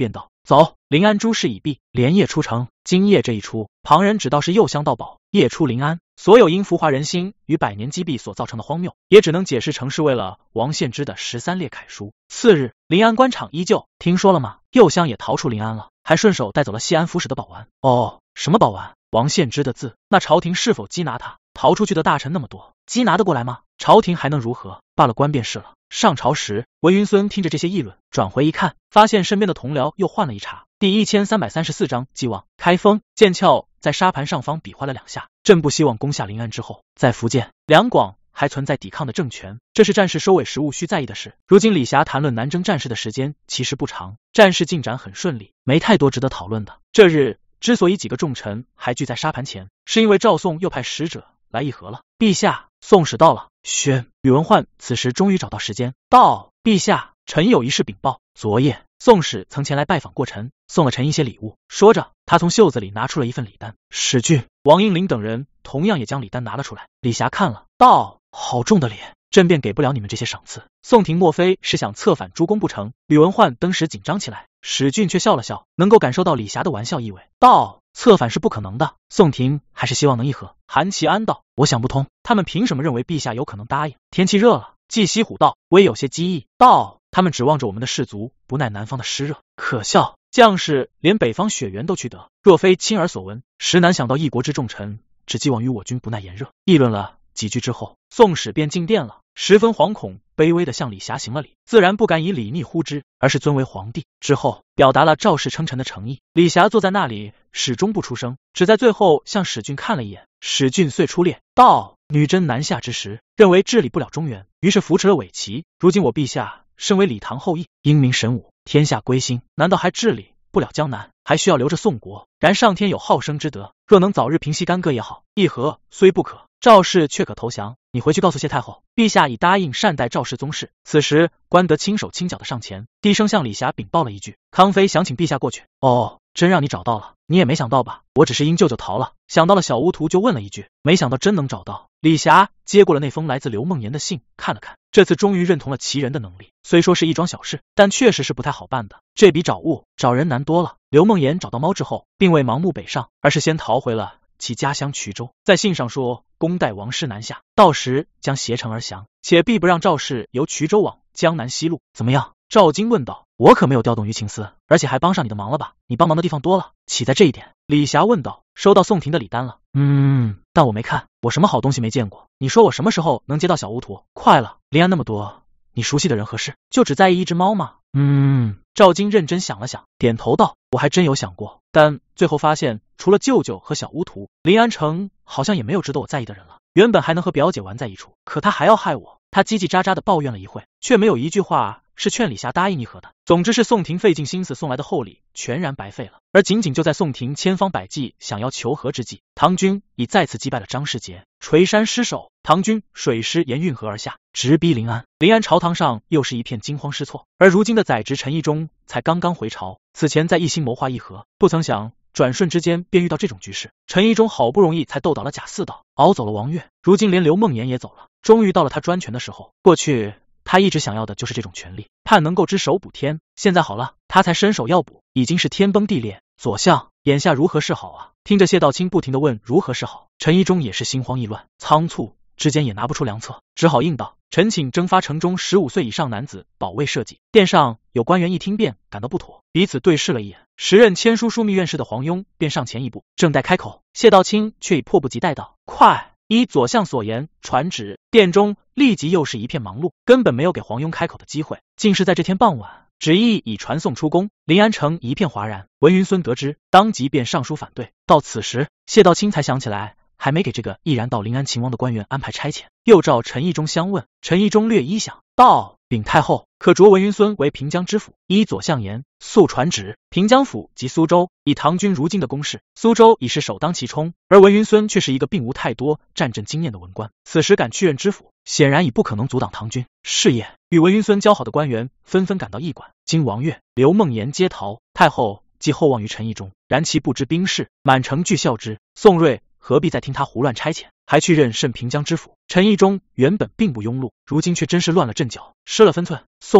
走。临安诸事已毕，连夜出城。今夜这一出，旁人只道是右相到宝，夜出临安。所有因浮华人心与百年积弊所造成的荒谬，也只能解释成是为了王献之的十三列楷书。次日，临安官场依旧，听说了吗？右相也逃出临安了，还顺手带走了西安府使的宝丸。哦，什么宝丸？王献之的字，那朝廷是否缉拿他？逃出去的大臣那么多，缉拿得过来吗？朝廷还能如何？罢了，官便是了。上朝时，文云孙听着这些议论，转回一看，发现身边的同僚又换了一茬。第一千三百三十四章寄望。开封，剑鞘在沙盘上方比划了两下，朕不希望攻下临安之后，在福建、两广还存在抵抗的政权，这是战事收尾时务需在意的事。如今李霞谈论南征战事的时间其实不长，战事进展很顺利，没太多值得讨论的。这日之所以几个重臣还聚在沙盘前，是因为赵宋又派使者来议和了。陛下，宋使到了。宣宇文焕此时终于找到时间，道：陛下，臣有一事禀报。昨夜宋使曾前来拜访过臣，送了臣一些礼物。说着，他从袖子里拿出了一份礼单。史俊、王英林等人同样也将礼单拿了出来。李霞看了，道：好重的礼，朕便给不了你们这些赏赐。宋廷莫非是想策反诸公不成？宇文焕登时紧张起来。史俊却笑了笑，能够感受到李霞的玩笑意味，道：策反是不可能的，宋廷还是希望能议和。韩琦安道：我想不通，他们凭什么认为陛下有可能答应？天气热了，季西虎道：微有些机意。道：他们指望着我们的士卒，不耐南方的湿热，可笑！将士连北方雪原都去得，若非亲耳所闻，实难想到一国之重臣只寄望于我军不耐炎热。议论了几句之后，宋使便进殿了，十分惶恐卑微的向李霞行了礼，自然不敢以礼逆呼之，而是尊为皇帝。之后表达了赵氏称臣的诚意。李霞坐在那里始终不出声，只在最后向史俊看了一眼。史俊遂出列，道：女真南下之时，认为治理不了中原，于是扶持了伪齐。如今我陛下身为李唐后裔，英明神武，天下归心，难道还治理不了江南？还需要留着宋国？然上天有好生之德，若能早日平息干戈也好。议和虽不可，赵氏却可投降。你回去告诉谢太后，陛下已答应善待赵氏宗室。此时关德轻手轻脚的上前，低声向李霞禀报了一句：康妃想请陛下过去。哦，真让你找到了，你也没想到吧？我只是因舅舅逃了，想到了小巫图就问了一句，没想到真能找到。李霞接过了那封来自刘梦妍的信，看了看，这次终于认同了其人的能力。虽说是一桩小事，但确实是不太好办的，这比找物找人难多了。刘梦妍找到猫之后，并未盲目北上，而是先逃回了其家乡衢州，在信上说公待王师南下，到时将携程而降，且必不让赵氏由衢州往江南西路。怎么样？赵京问道。我可没有调动舆情司，而且还帮上你的忙了吧？你帮忙的地方多了，岂在这一点？李霞问道。收到宋廷的礼单了。嗯，但我没看，我什么好东西没见过？你说我什么时候能接到小巫图？快了，临安那么多你熟悉的人和事，就只在意一只猫吗？嗯，赵京认真想了想，点头道：我还真有想过，但最后发现除了舅舅和小巫图，临安城好像也没有值得我在意的人了。原本还能和表姐玩在一处，可他还要害我。他叽叽喳喳的抱怨了一会，却没有一句话是劝李霞答应议和的。总之是宋廷费尽心思送来的厚礼全然白费了。而仅仅就在宋廷千方百计想要求和之际，唐军已再次击败了张世杰，垂山失守。唐军水师沿运河而下，直逼临安。临安朝堂上又是一片惊慌失措。而如今的宰执陈义忠才刚刚回朝，此前在一心谋划议和，不曾想转瞬之间便遇到这种局势。陈义忠好不容易才斗倒了贾似道，熬走了王悦，如今连刘梦妍也走了，终于到了他专权的时候。过去他一直想要的就是这种权力，盼能够只手补天。现在好了，他才伸手要补，已经是天崩地裂。左相，眼下如何是好啊？听着谢道清不停地问如何是好，陈义忠也是心慌意乱，仓促之间也拿不出良策，只好应道：臣请征发城中十五岁以上男子保卫社稷。殿上有官员一听便感到不妥，彼此对视了一眼。时任签书枢密院士的黄庸便上前一步，正待开口，谢道清却已迫不及待道：快！依左相所言传旨。殿中立即又是一片忙碌，根本没有给黄庸开口的机会。竟是在这天傍晚，旨意已传送出宫，临安城一片哗然。文云孙得知，当即便上书反对。到此时，谢道清才想起来还没给这个毅然到临安勤王的官员安排差遣，又召陈义忠相问。陈义忠略一想，道：禀太后，可擢文云孙为平江知府。依左相言，速传旨。平江府及苏州，以唐军如今的攻势，苏州已是首当其冲，而文云孙却是一个并无太多战阵经验的文官，此时敢去任知府，显然已不可能阻挡唐军事业。与文云孙交好的官员纷纷赶到驿馆，今王悦、刘梦妍皆逃，太后既厚望于陈义忠，然其不知兵事，满城俱笑之。宋睿何必再听他胡乱差遣，还去任甚平江知府？陈义忠原本并不庸碌，如今却真是乱了阵脚，失了分寸。宋睿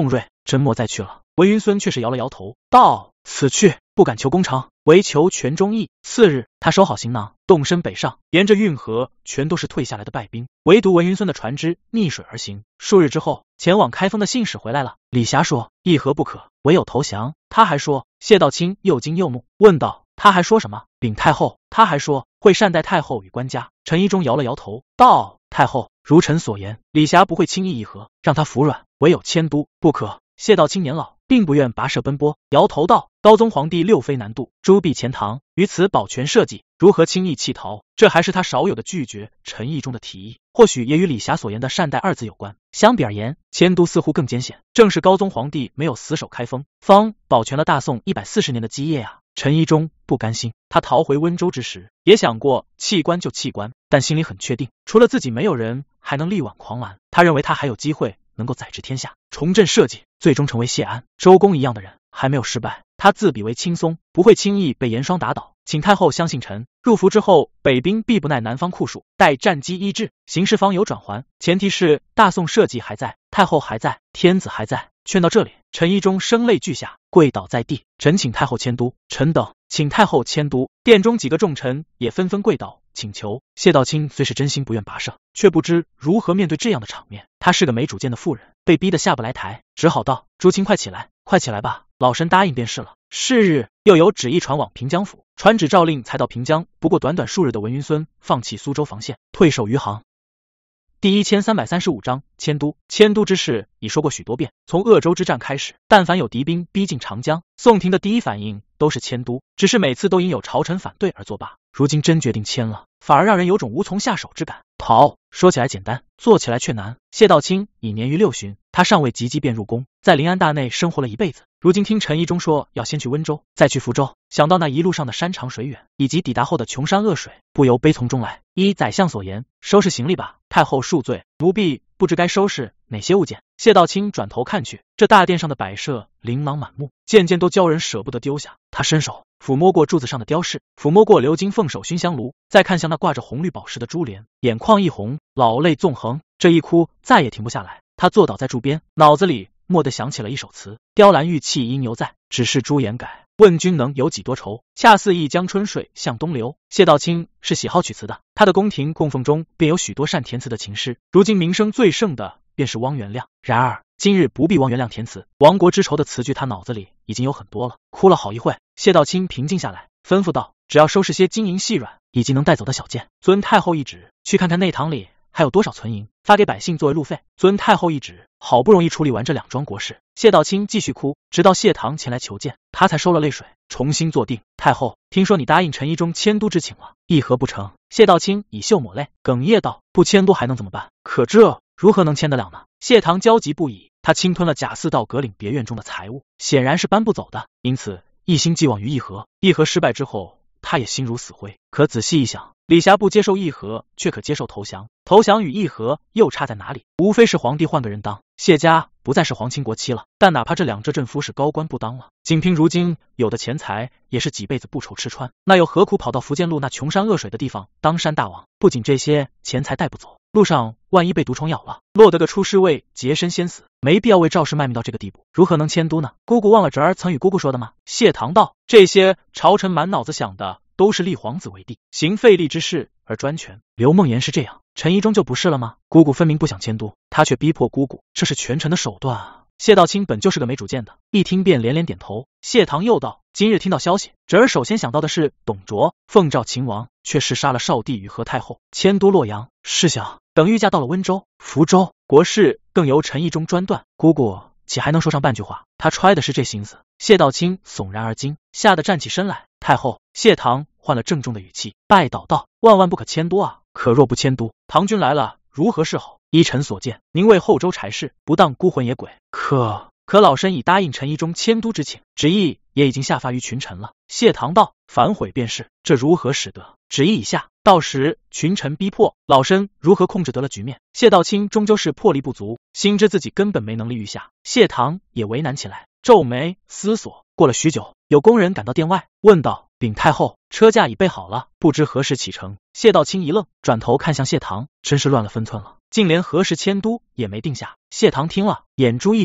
真莫再去了。文云孙却是摇了摇头，道：此去不敢求功成，唯求全忠义。次日，他收好行囊，动身北上，沿着运河全都是退下来的败兵，唯独文云孙的船只逆水而行。数日之后，前往开封的信使回来了。李霞说：议和不可，唯有投降。他还说，谢道清又惊又怒，问道：他还说什么？禀太后，他还说会善待太后与官家。陈一中摇了摇头，道：太后如臣所言，李霞不会轻易议和，让他服软，唯有迁都不可。谢道清年老，并不愿跋涉奔波，摇头道：高宗皇帝六妃南渡，诸婢潜堂，于此保全社稷，如何轻易弃逃？这还是他少有的拒绝陈毅中的提议，或许也与李霞所言的善待二字有关。相比而言，迁都似乎更艰险，正是高宗皇帝没有死守开封，方保全了大宋一百四十年的基业啊。陈一中不甘心，他逃回温州之时，也想过弃官就弃官，但心里很确定，除了自己没有人还能力挽狂澜。他认为他还有机会能够载治天下，重振社稷，最终成为谢安、周公一样的人，还没有失败。他自比为轻松，不会轻易被严霜打倒。请太后相信臣，入伏之后，北兵必不耐南方酷暑，待战机医治，形势方有转圜。前提是大宋社稷还在，太后还在，天子还在。劝到这里，陈一中声泪俱下，跪倒在地，臣请太后迁都，臣等请太后迁都。殿中几个重臣也纷纷跪倒请求。谢道清虽是真心不愿跋涉，却不知如何面对这样的场面。他是个没主见的妇人，被逼得下不来台，只好道：朱清快起来，快起来吧，老身答应便是了。是日，又有旨意传往平江府，传旨诏令才到平江不过短短数日的文云孙放弃苏州防线，退守余杭。第一千三百三十五章迁都。迁都之事已说过许多遍，从鄂州之战开始，但凡有敌兵逼近长江，宋廷的第一反应都是迁都，只是每次都因有朝臣反对而作罢。如今真决定迁了，反而让人有种无从下手之感。逃说起来简单，做起来却难。谢道清已年逾六旬，他尚未及笄便入宫，在临安大内生活了一辈子。如今听陈一中说要先去温州，再去福州，想到那一路上的山长水远，以及抵达后的穷山恶水，不由悲从中来。依宰相所言，收拾行李吧，太后恕罪，奴婢不知该收拾哪些物件。谢道清转头看去，这大殿上的摆设琳琅满目，件件都叫人舍不得丢下。他伸手抚摸过柱子上的雕饰，抚摸过鎏金凤首熏香炉，再看向那挂着红绿宝石的珠帘，眼眶一红，老泪纵横。这一哭再也停不下来。他坐倒在柱边，脑子里蓦地想起了一首词：雕栏玉砌因犹在，只是朱颜改。问君能有几多愁？恰似一江春水向东流。谢道清是喜好曲词的，他的宫廷供奉中便有许多善填词的琴师，如今名声最盛的便是汪元亮。然而今日不必汪元亮填词，亡国之仇的词句他脑子里已经有很多了。哭了好一会，谢道清平静下来，吩咐道：只要收拾些金银细软以及能带走的小件，遵太后懿旨去看看内堂里还有多少存银，发给百姓作为路费。遵太后懿旨。好不容易处理完这两桩国事，谢道清继续哭，直到谢堂前来求见，他才收了泪水，重新坐定。太后，听说你答应陈一中迁都之请了，议和不成？谢道清以袖抹泪，哽咽道：不迁都还能怎么办？可这如何能迁得了呢？谢堂焦急不已，他侵吞了贾似道阁领别院中的财物，显然是搬不走的，因此一心寄望于议和。议和失败之后，他也心如死灰。可仔细一想，李霞不接受议和，却可接受投降，投降与议和又差在哪里？无非是皇帝换个人当，谢家不再是皇亲国戚了。但哪怕这两浙镇夫是高官不当了，仅凭如今有的钱财，也是几辈子不愁吃穿，那又何苦跑到福建路那穷山恶水的地方当山大王？不仅这些钱财带不走，路上万一被毒虫咬了，落得个出师位洁身先死，没必要为赵氏卖命到这个地步，如何能迁都呢？姑姑忘了侄儿曾与姑姑说的吗？谢堂道：这些朝臣满脑子想的都是立皇子为帝，行废立之事而专权。刘梦言是这样，陈一中就不是了吗？姑姑分明不想迁都，他却逼迫姑姑，这是权臣的手段啊！谢道清本就是个没主见的，一听便连连点头。谢堂又道：今日听到消息，侄儿首先想到的是董卓奉诏秦王，却是杀了少帝与和太后，迁都洛阳。试想等御驾到了温州、福州，国事更由陈一中专断，姑姑岂还能说上半句话？他揣的是这心思。谢道清悚然而惊，吓得站起身来。太后，谢堂换了郑重的语气，拜祷道：万万不可迁都啊！可若不迁都，唐军来了，如何是好？依臣所见，您为后州柴氏，不当孤魂野鬼。可可老身已答应陈一中迁都之请，旨意也已经下发于群臣了。谢堂道：反悔便是，这如何使得？旨意已下，到时群臣逼迫，老身如何控制得了局面？谢道清终究是魄力不足，心知自己根本没能力御下，谢堂也为难起来，皱眉思索。过了许久，有宫人赶到殿外，问道：禀太后，车驾已备好了，不知何时启程？谢道清一愣，转头看向谢堂，真是乱了分寸了，竟连何时迁都也没定下。谢堂听了，眼珠一转，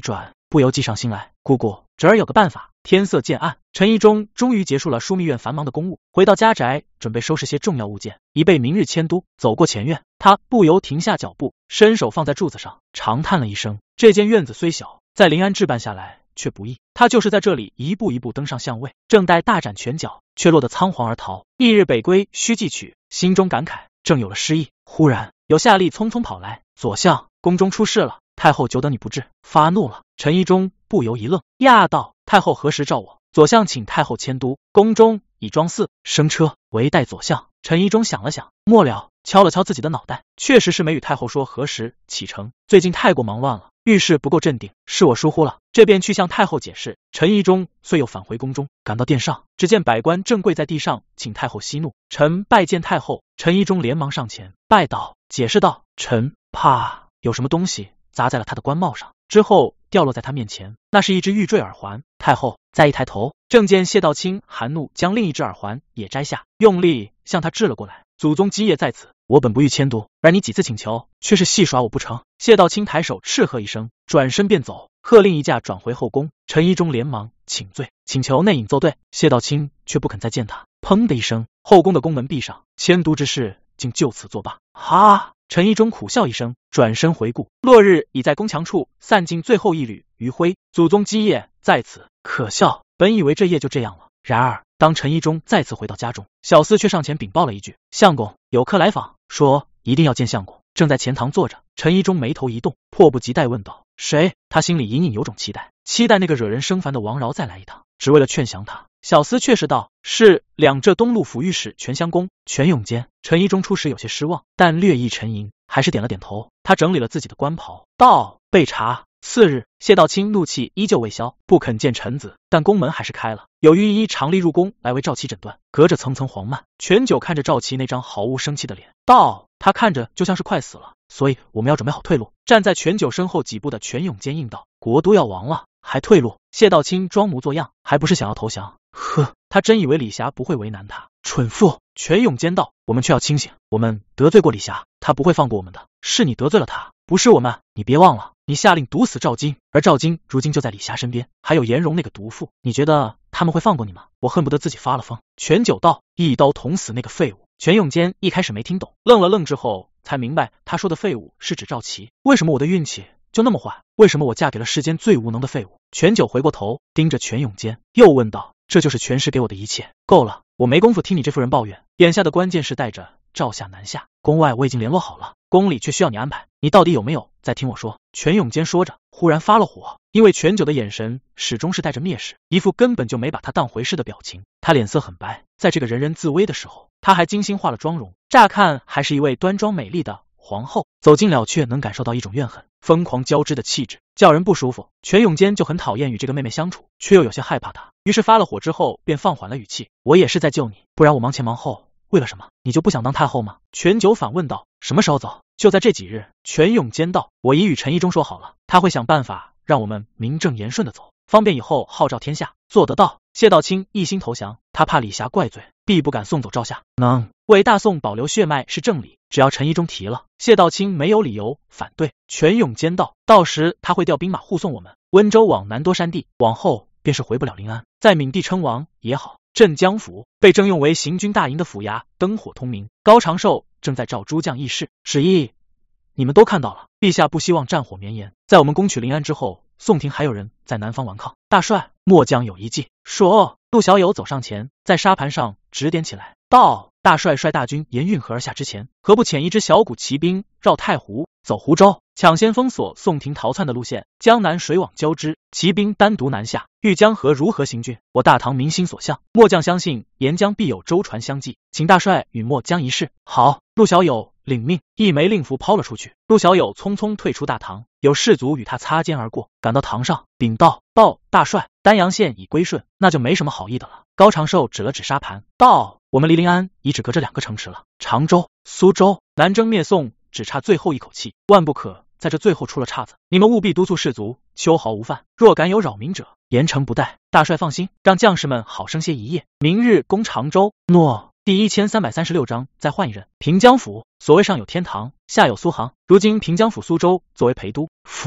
不由计上心来，姑姑，侄儿有个办法。天色渐暗，陈一中终于结束了枢密院繁忙的公务，回到家宅，准备收拾些重要物件，以备明日迁都。走过前院，他不由停下脚步，伸手放在柱子上，长叹了一声。这间院子虽小，在临安置办下来却不易。他就是在这里一步一步登上相位，正待大展拳脚，却落得仓皇而逃。翌日北归，须记取，心中感慨，正有了诗意，忽然有夏吏匆匆跑来：“左相，宫中出事了，太后久等你不至，发怒了。”陈一中不由一愣，讶道：“太后何时召我？”左相请太后迁都，宫中已装祀，升车，唯待左相。陈一中想了想，末了，敲了敲自己的脑袋，确实是没与太后说何时启程，最近太过忙乱了，遇事不够镇定，是我疏忽了，这便去向太后解释。陈一中遂又返回宫中，赶到殿上，只见百官正跪在地上，请太后息怒。臣拜见太后。陈一中连忙上前拜倒，解释道：“臣怕有什么东西砸在了他的官帽上，之后掉落在他面前，那是一只玉坠耳环。”太后再一抬头，正见谢道清含怒将另一只耳环也摘下，用力向他掷了过来。祖宗基业在此，我本不欲迁都，然你几次请求，却是戏耍我不成。谢道清抬手斥喝一声，转身便走，喝令一驾转回后宫。陈一中连忙请罪，请求内引奏对。谢道清却不肯再见他。砰的一声，后宫的宫门闭上，迁都之事竟就此作罢。哈！陈一中苦笑一声，转身回顾，落日已在宫墙处散尽最后一缕余晖，祖宗基业在此，可笑。本以为这夜就这样了，然而当陈一中再次回到家中，小厮却上前禀报了一句：“相公，有客来访，说一定要见相公，正在前堂坐着。”陈一中眉头一动，迫不及待问道：“谁？”他心里隐隐有种期待，期待那个惹人生烦的王饶再来一趟，只为了劝降他。小厮确实道：“是两浙东路府御史全襄公全永坚。”陈一中初时有些失望，但略一沉吟，还是点了点头。他整理了自己的官袍，道：“备茶。”次日，谢道清怒气依旧未消，不肯见臣子，但宫门还是开了。有御医常例入宫来为赵琦诊断，隔着层层黄幔，全九看着赵琦那张毫无生气的脸，道：“他看着就像是快死了，所以我们要准备好退路。”站在全九身后几步的全永坚应道：“国都要亡了，还退路？”谢道清装模作样，还不是想要投降？呵，他真以为李霞不会为难他，蠢妇！全永坚道：“我们却要清醒，我们得罪过李霞，他不会放过我们的，是你得罪了他，不是我们。你别忘了，你下令毒死赵金，而赵金如今就在李霞身边，还有颜容那个毒妇，你觉得他们会放过你吗？我恨不得自己发了疯。”全九道：“一刀捅死那个废物。”全永坚一开始没听懂，愣了愣之后才明白，他说的废物是指赵琦。为什么我的运气就那么坏？为什么我嫁给了世间最无能的废物？全九回过头盯着全永坚，又问道：“这就是全师给我的一切？够了，我没工夫听你这妇人抱怨。眼下的关键是带着赵夏南下，宫外我已经联络好了，宫里却需要你安排，你到底有没有再听我说？”全永坚说着，忽然发了火，因为全九的眼神始终是带着蔑视，一副根本就没把他当回事的表情。他脸色很白，在这个人人自危的时候，他还精心化了妆容，乍看还是一位端庄美丽的皇后，走近了却能感受到一种怨恨疯狂交织的气质，叫人不舒服。全永坚就很讨厌与这个妹妹相处，却又有些害怕她，于是发了火之后便放缓了语气：“我也是在救你，不然我忙前忙后，为了什么？你就不想当太后吗？”全九反问道：“什么时候走？”“就在这几日。”全永坚道：“我已与陈一中说好了，他会想办法让我们名正言顺的走，方便以后号召天下。”“做得到。”谢道清一心投降，他怕李霞怪罪，必不敢送走赵夏，能为大宋保留血脉是正理，只要陈一中提了，谢道清没有理由反对。全永坚道：“到时他会调兵马护送我们，温州往南多山地，往后便是回不了临安，在闽地称王也好。”镇江府被征用为行军大营的府衙灯火通明，高长寿正在召诸将议事。“旨意你们都看到了，陛下不希望战火绵延，在我们攻取临安之后，宋廷还有人在南方顽抗。大帅，末将有一计。”说，陆小友走上前，在沙盘上指点起来，道：“大帅率大军沿运河而下之前，何不遣一支小股骑兵绕太湖走湖州，抢先封锁宋廷逃窜的路线，江南水网交织，骑兵单独南下，豫江河如何行军？我大唐民心所向，末将相信沿江必有舟船相继，请大帅与末将一试。”好。陆小友领命，一枚令符抛了出去。陆小友匆匆退出大堂，有士卒与他擦肩而过，赶到堂上禀道：“报大帅，丹阳县已归顺，那就没什么好议的了。”高长寿指了指沙盘，道：“我们离临安已只隔着两个城池了，常州、苏州，南征灭宋只差最后一口气，万不可在这最后出了岔子。你们务必督促士卒秋毫无犯，若敢有扰民者，严惩不贷。大帅放心，让将士们好生歇一夜，明日攻常州。”诺。第一千三百三十六章再换一人。平江府，所谓上有天堂，下有苏杭，如今平江府苏州作为陪都、府都，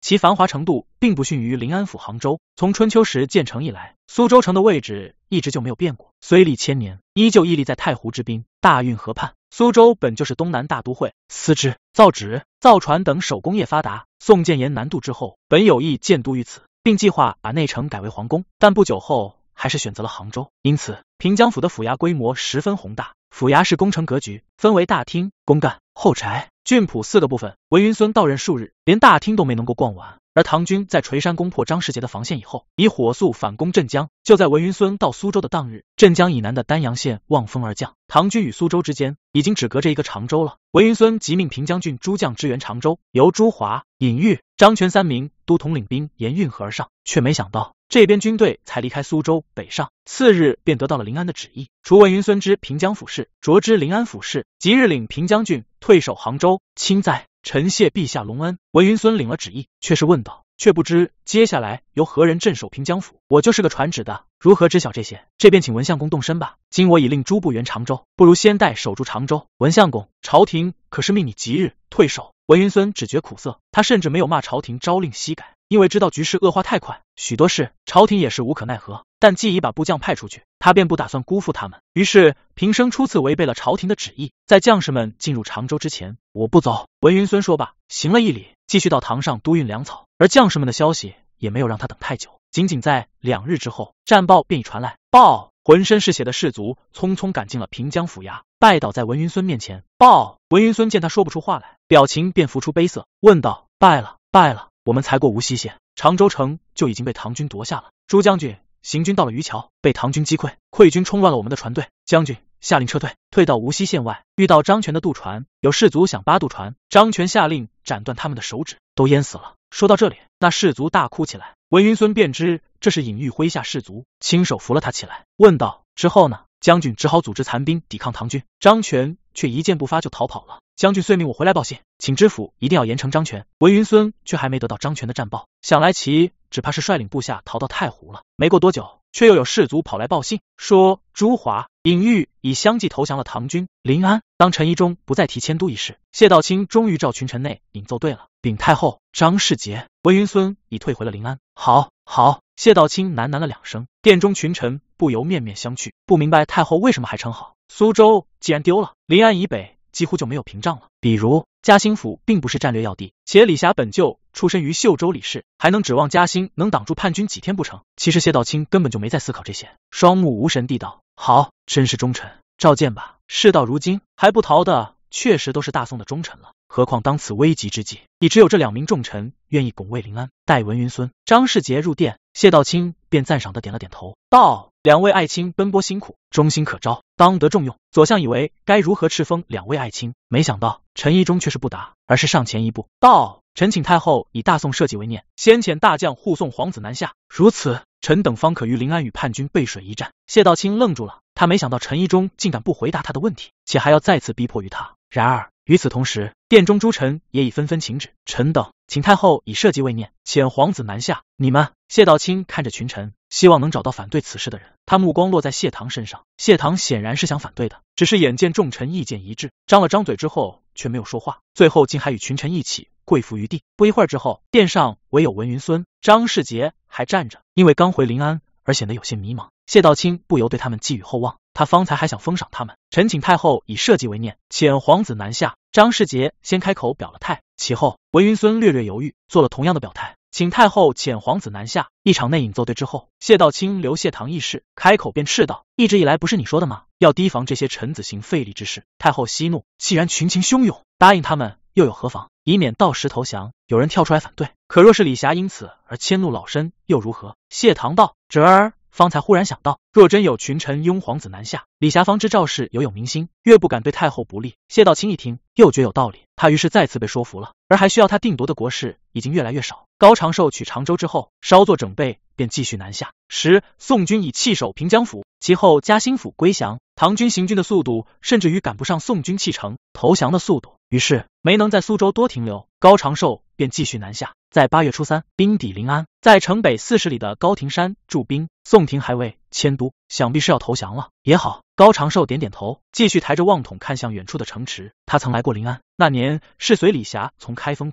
其繁华程度并不逊于临安府杭州。从春秋时建成以来，苏州城的位置一直就没有变过，虽历千年，依旧屹立在太湖之滨，大运河畔。苏州本就是东南大都会，丝织、造纸、造船等手工业发达。宋建言南渡之后，本有意建都于此，并计划把内城改为皇宫，但不久后还是选择了杭州。因此，平江府的府衙规模十分宏大。府衙是宫城格局，分为大厅、公干、后宅、郡府四个部分。文云孙到任数日，连大厅都没能够逛完。而唐军在垂山攻破张世杰的防线以后，以火速反攻镇江。就在文云孙到苏州的当日，镇江以南的丹阳县望风而降。唐军与苏州之间已经只隔着一个常州了。文云孙即命平江郡诸将支援常州，由朱华、尹玉、张全三名都统领兵沿运河而上，却没想到这边军队才离开苏州北上，次日便得到了临安的旨意。除文云孙之平江府事，擢之临安府事，即日领平江郡，退守杭州。卿在，臣谢陛下隆恩。文云孙领了旨意，却是问道，却不知接下来由何人镇守平江府？我就是个传旨的，如何知晓这些？这便请文相公动身吧。今我已令诸部援常州，不如先代守住常州。文相公，朝廷可是命你即日退守？文云孙只觉苦涩，他甚至没有骂朝廷朝令夕改，因为知道局势恶化太快，许多事朝廷也是无可奈何。但既已把部将派出去，他便不打算辜负他们。于是平生初次违背了朝廷的旨意，在将士们进入常州之前，我不走。文云孙说罢，行了一礼，继续到堂上督运粮草。而将士们的消息也没有让他等太久，仅仅在两日之后，战报便已传来。报，浑身是血的士卒匆匆赶进了平江府衙，拜倒在文云孙面前。报，文云孙见他说不出话来，表情便浮出悲色，问道：败了，败了，我们才过无锡县，常州城就已经被唐军夺下了。朱将军，行军到了渔桥，被唐军击溃，溃军冲乱了我们的船队。将军下令撤退，退到无锡县外，遇到张全的渡船，有士卒想扒渡船，张全下令斩断他们的手指，都淹死了。说到这里，那士卒大哭起来。文云孙便知这是尹玉麾下士卒，亲手扶了他起来，问道：之后呢？将军只好组织残兵抵抗唐军，张全却一箭不发就逃跑了。将军遂命我回来报信，请知府一定要严惩张全。文云孙却还没得到张全的战报，想来其只怕是率领部下逃到太湖了。没过多久，却又有士卒跑来报信，说朱华、尹玉已相继投降了唐军。临安当陈宜中不再提迁都一事，谢道清终于召群臣内引奏对了，禀太后张世杰、文云孙已退回了临安。好，好。谢道清喃喃了两声，殿中群臣不由面面相觑，不明白太后为什么还称好。苏州既然丢了，临安以北几乎就没有屏障了。比如嘉兴府并不是战略要地，且李霞本就出身于秀州李氏，还能指望嘉兴能挡住叛军几天不成？其实谢道清根本就没在思考这些，双目无神地道：好，真是忠臣，召见吧。事到如今还不逃的，确实都是大宋的忠臣了。何况当此危急之际，已只有这两名重臣愿意拱卫临安。待文云孙、张世杰入殿，谢道清便赞赏的点了点头，道：两位爱卿奔波辛苦，忠心可招，当得重用。左相以为该如何敕封两位爱卿，没想到陈宜中却是不答，而是上前一步，道：臣请太后以大宋社稷为念，先遣大将护送皇子南下，如此臣等方可于临安与叛军背水一战。谢道清愣住了，他没想到陈宜中竟敢不回答他的问题，且还要再次逼迫于他。然而与此同时，殿中诸臣也已纷纷请旨，臣等请太后以社稷为念，遣皇子南下。你们，谢道清看着群臣，希望能找到反对此事的人。他目光落在谢堂身上，谢堂显然是想反对的，只是眼见众臣意见一致，张了张嘴之后却没有说话，最后竟还与群臣一起跪伏于地。不一会儿之后，殿上唯有文云孙、张世杰还站着，因为刚回临安而显得有些迷茫。谢道清不由对他们寄予厚望，他方才还想封赏他们。臣请太后以社稷为念，遣皇子南下。张世杰先开口表了态，其后文云孙略略犹豫，做了同样的表态，请太后遣皇子南下。一场内引奏对之后，谢道清留谢堂议事，开口便斥道：一直以来不是你说的吗？要提防这些臣子行废立之事。太后息怒，既然群情汹涌，答应他们又有何妨？以免到时投降，有人跳出来反对。可若是李霞因此而迁怒老身，又如何？谢堂道：侄儿方才忽然想到，若真有群臣拥皇子南下，李霞方知赵氏有有民心，越不敢对太后不利。谢道清一听，又觉有道理，他于是再次被说服了。而还需要他定夺的国事已经越来越少。高长寿取常州之后，稍作整备，便继续南下。时宋军已弃守平江府，其后嘉兴府归降，唐军行军的速度甚至于赶不上宋军弃城投降的速度，于是没能在苏州多停留。高长寿便继续南下，在八月初三兵抵临安，在城北四十里的高亭山驻兵。宋廷还未迁都，想必是要投降了。也好，高长寿点点头，继续抬着望筒看向远处的城池。他曾来过临安，那年是随李霞从开封归来，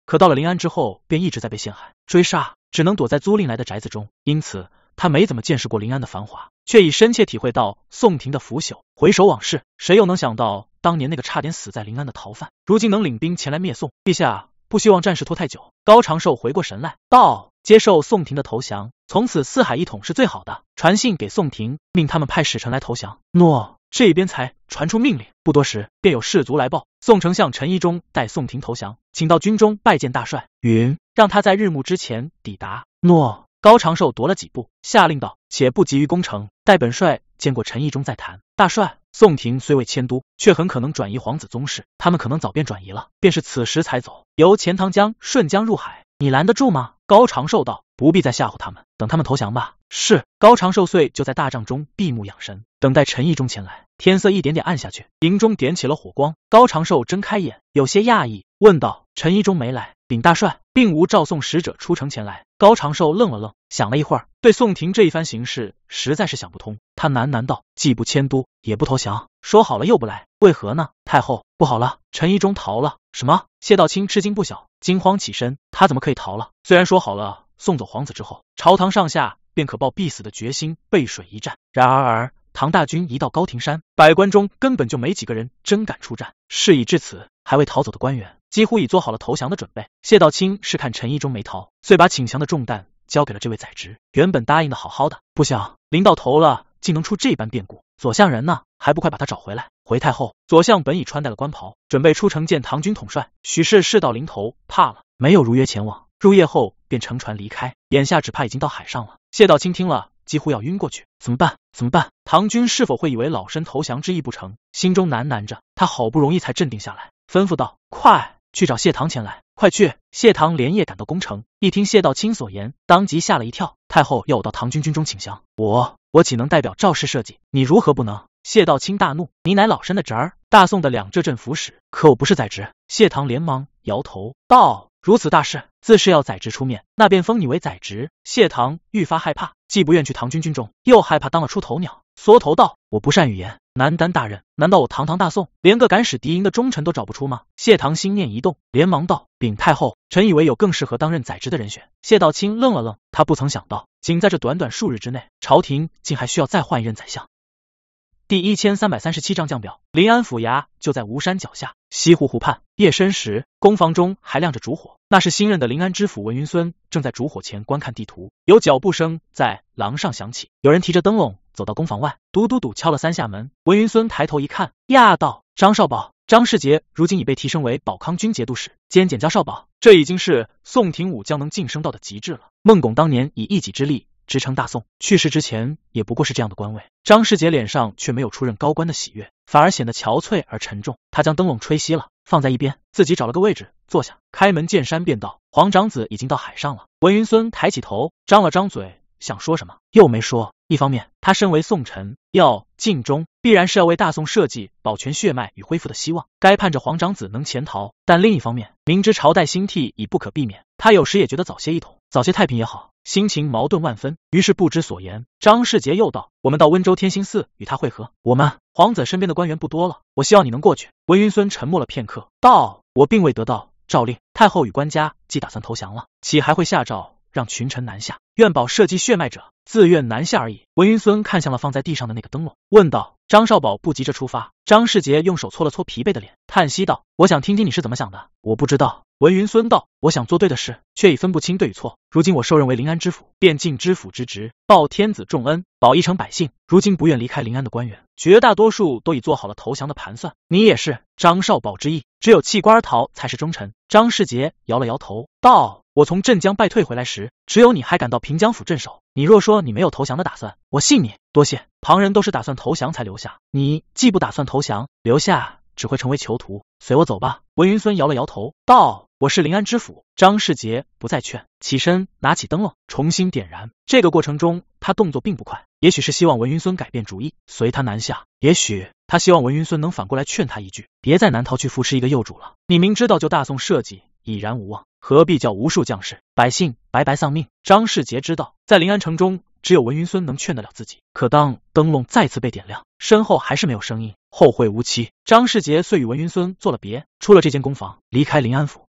可到了临安之后，便一直在被陷害追杀，只能躲在租赁来的宅子中，因此他没怎么见识过临安的繁华，却已深切体会到宋廷的腐朽。回首往事，谁又能想到当年那个差点死在临安的逃犯，如今能领兵前来灭宋？陛下不希望战事拖太久。高长寿回过神来，道：接受宋廷的投降，从此四海一统是最好的。传信给宋廷，命他们派使臣来投降。诺。这边才传出命令，不多时便有士卒来报，宋丞相陈宜中带宋廷投降，请到军中拜见大帅。云让他在日暮之前抵达。诺。高长寿踱了几步，下令道：且不急于攻城，待本帅见过陈宜中再谈。大帅，宋廷虽未迁都，却很可能转移皇子宗室，他们可能早便转移了，便是此时才走，由钱塘江顺江入海，你拦得住吗？高长寿道：不必再吓唬他们，等他们投降吧。是。高长寿遂就在大帐中闭目养神，等待陈宜中前来。天色一点点暗下去，营中点起了火光。高长寿睁开眼，有些讶异，问道：陈宜中没来？禀大帅，并无召送使者出城前来。高长寿愣了愣，想了一会儿，对宋廷这一番行事实在是想不通。他喃喃道：既不迁都，也不投降，说好了又不来，为何呢？太后，不好了，陈宜中逃了。什么？谢道清吃惊不小，惊慌起身。他怎么可以逃了？虽然说好了送走皇子之后，朝堂上下便可抱必死的决心背水一战，然而唐大军一到高亭山，百官中根本就没几个人真敢出战。事已至此，还未逃走的官员几乎已做好了投降的准备。谢道清是看陈宜中没逃，遂把请降的重担交给了这位宰执。原本答应的好好的，不想临到头了，竟能出这般变故。左相人呢？还不快把他找回来！回太后，左相本已穿戴了官袍，准备出城见唐军统帅，许是事到临头，怕了，没有如约前往。入夜后便乘船离开，眼下只怕已经到海上了。谢道清听了，几乎要晕过去。怎么办？怎么办？唐军是否会以为老身投降之意不成？心中喃喃着，他好不容易才镇定下来，吩咐道：快去找谢唐前来，快去！谢唐连夜赶到宫城，一听谢道清所言，当即吓了一跳。太后要我到唐军军中请降，我我岂能代表赵氏社稷？你如何不能？谢道清大怒，你乃老身的侄儿，大宋的两浙镇抚使，可我不是宰执。谢唐连忙摇头道：如此大事，自是要宰执出面，那便封你为宰执。谢唐愈发害怕，既不愿去唐军军中，又害怕当了出头鸟，缩头道：我不善语言，难担大任，难道我堂堂大宋连个敢使敌营的忠臣都找不出吗？谢唐心念一动，连忙道：禀太后，臣以为有更适合当任宰执的人选。谢道清愣了愣，他不曾想到，仅在这短短数日之内，朝廷竟还需要再换一任宰相。第一千三百三十七章将表。临安府衙就在吴山脚下，西湖湖畔。夜深时，宫房中还亮着烛火，那是新任的临安知府文云孙正在烛火前观看地图。有脚步声在廊上响起，有人提着灯笼走到宫房外，嘟嘟嘟敲了三下门。文云孙抬头一看，讶道：张少保。张世杰如今已被提升为保康军节度使兼检校少保，这已经是宋廷武将能晋升到的极致了。孟拱当年以一己之力支撑大宋，去世之前也不过是这样的官位。张世杰脸上却没有出任高官的喜悦，反而显得憔悴而沉重。他将灯笼吹熄了，放在一边，自己找了个位置坐下，开门见山便道：皇长子已经到海上了。文云孙抬起头，张了张嘴，想说什么又没说。一方面，他身为宋臣，要尽忠，必然是要为大宋社稷保全血脉与恢复的希望，该盼着皇长子能潜逃。但另一方面，明知朝代兴替已不可避免，他有时也觉得早些一统，早些太平也好，心情矛盾万分，于是不知所言。张世杰又道：我们到温州天心寺与他会合，我们皇子身边的官员不多了，我希望你能过去。文云孙沉默了片刻，道：我并未得到诏令，太后与官家既打算投降了，岂还会下诏让群臣南下？愿保社稷血脉者，自愿南下而已。文云孙看向了放在地上的那个灯笼，问道：张少保不急着出发？张世杰用手搓了搓疲惫的脸，叹息道：我想听听你是怎么想的。我不知道。文云孙道：我想做对的事，却已分不清对与错。如今我受任为临安知府，便尽知府之职，报天子重恩，保一城百姓。如今不愿离开临安的官员，绝大多数都已做好了投降的盘算。你也是。张少保之意，只有弃官而逃才是忠臣。张世杰摇了摇头，道：我从镇江败退回来时，只有你还敢到平江府镇守。你若说你没有投降的打算，我信你。多谢。旁人都是打算投降才留下，你既不打算投降，留下只会成为囚徒。随我走吧。文云孙摇了摇头，道：我是临安知府。张世杰不再劝，起身拿起灯笼重新点燃。这个过程中他动作并不快，也许是希望文云孙改变主意，随他南下，也许他希望文云孙能反过来劝他一句，别在南逃去扶持一个幼主了。你明知道就大宋社稷已然无望，何必叫无数将士百姓白白丧命？张世杰知道，在临安城中只有文云孙能劝得了自己。可当灯笼再次被点亮，身后还是没有声音，后会无期。张世杰遂与文云孙作了别，出了这间宫房，离开临安府。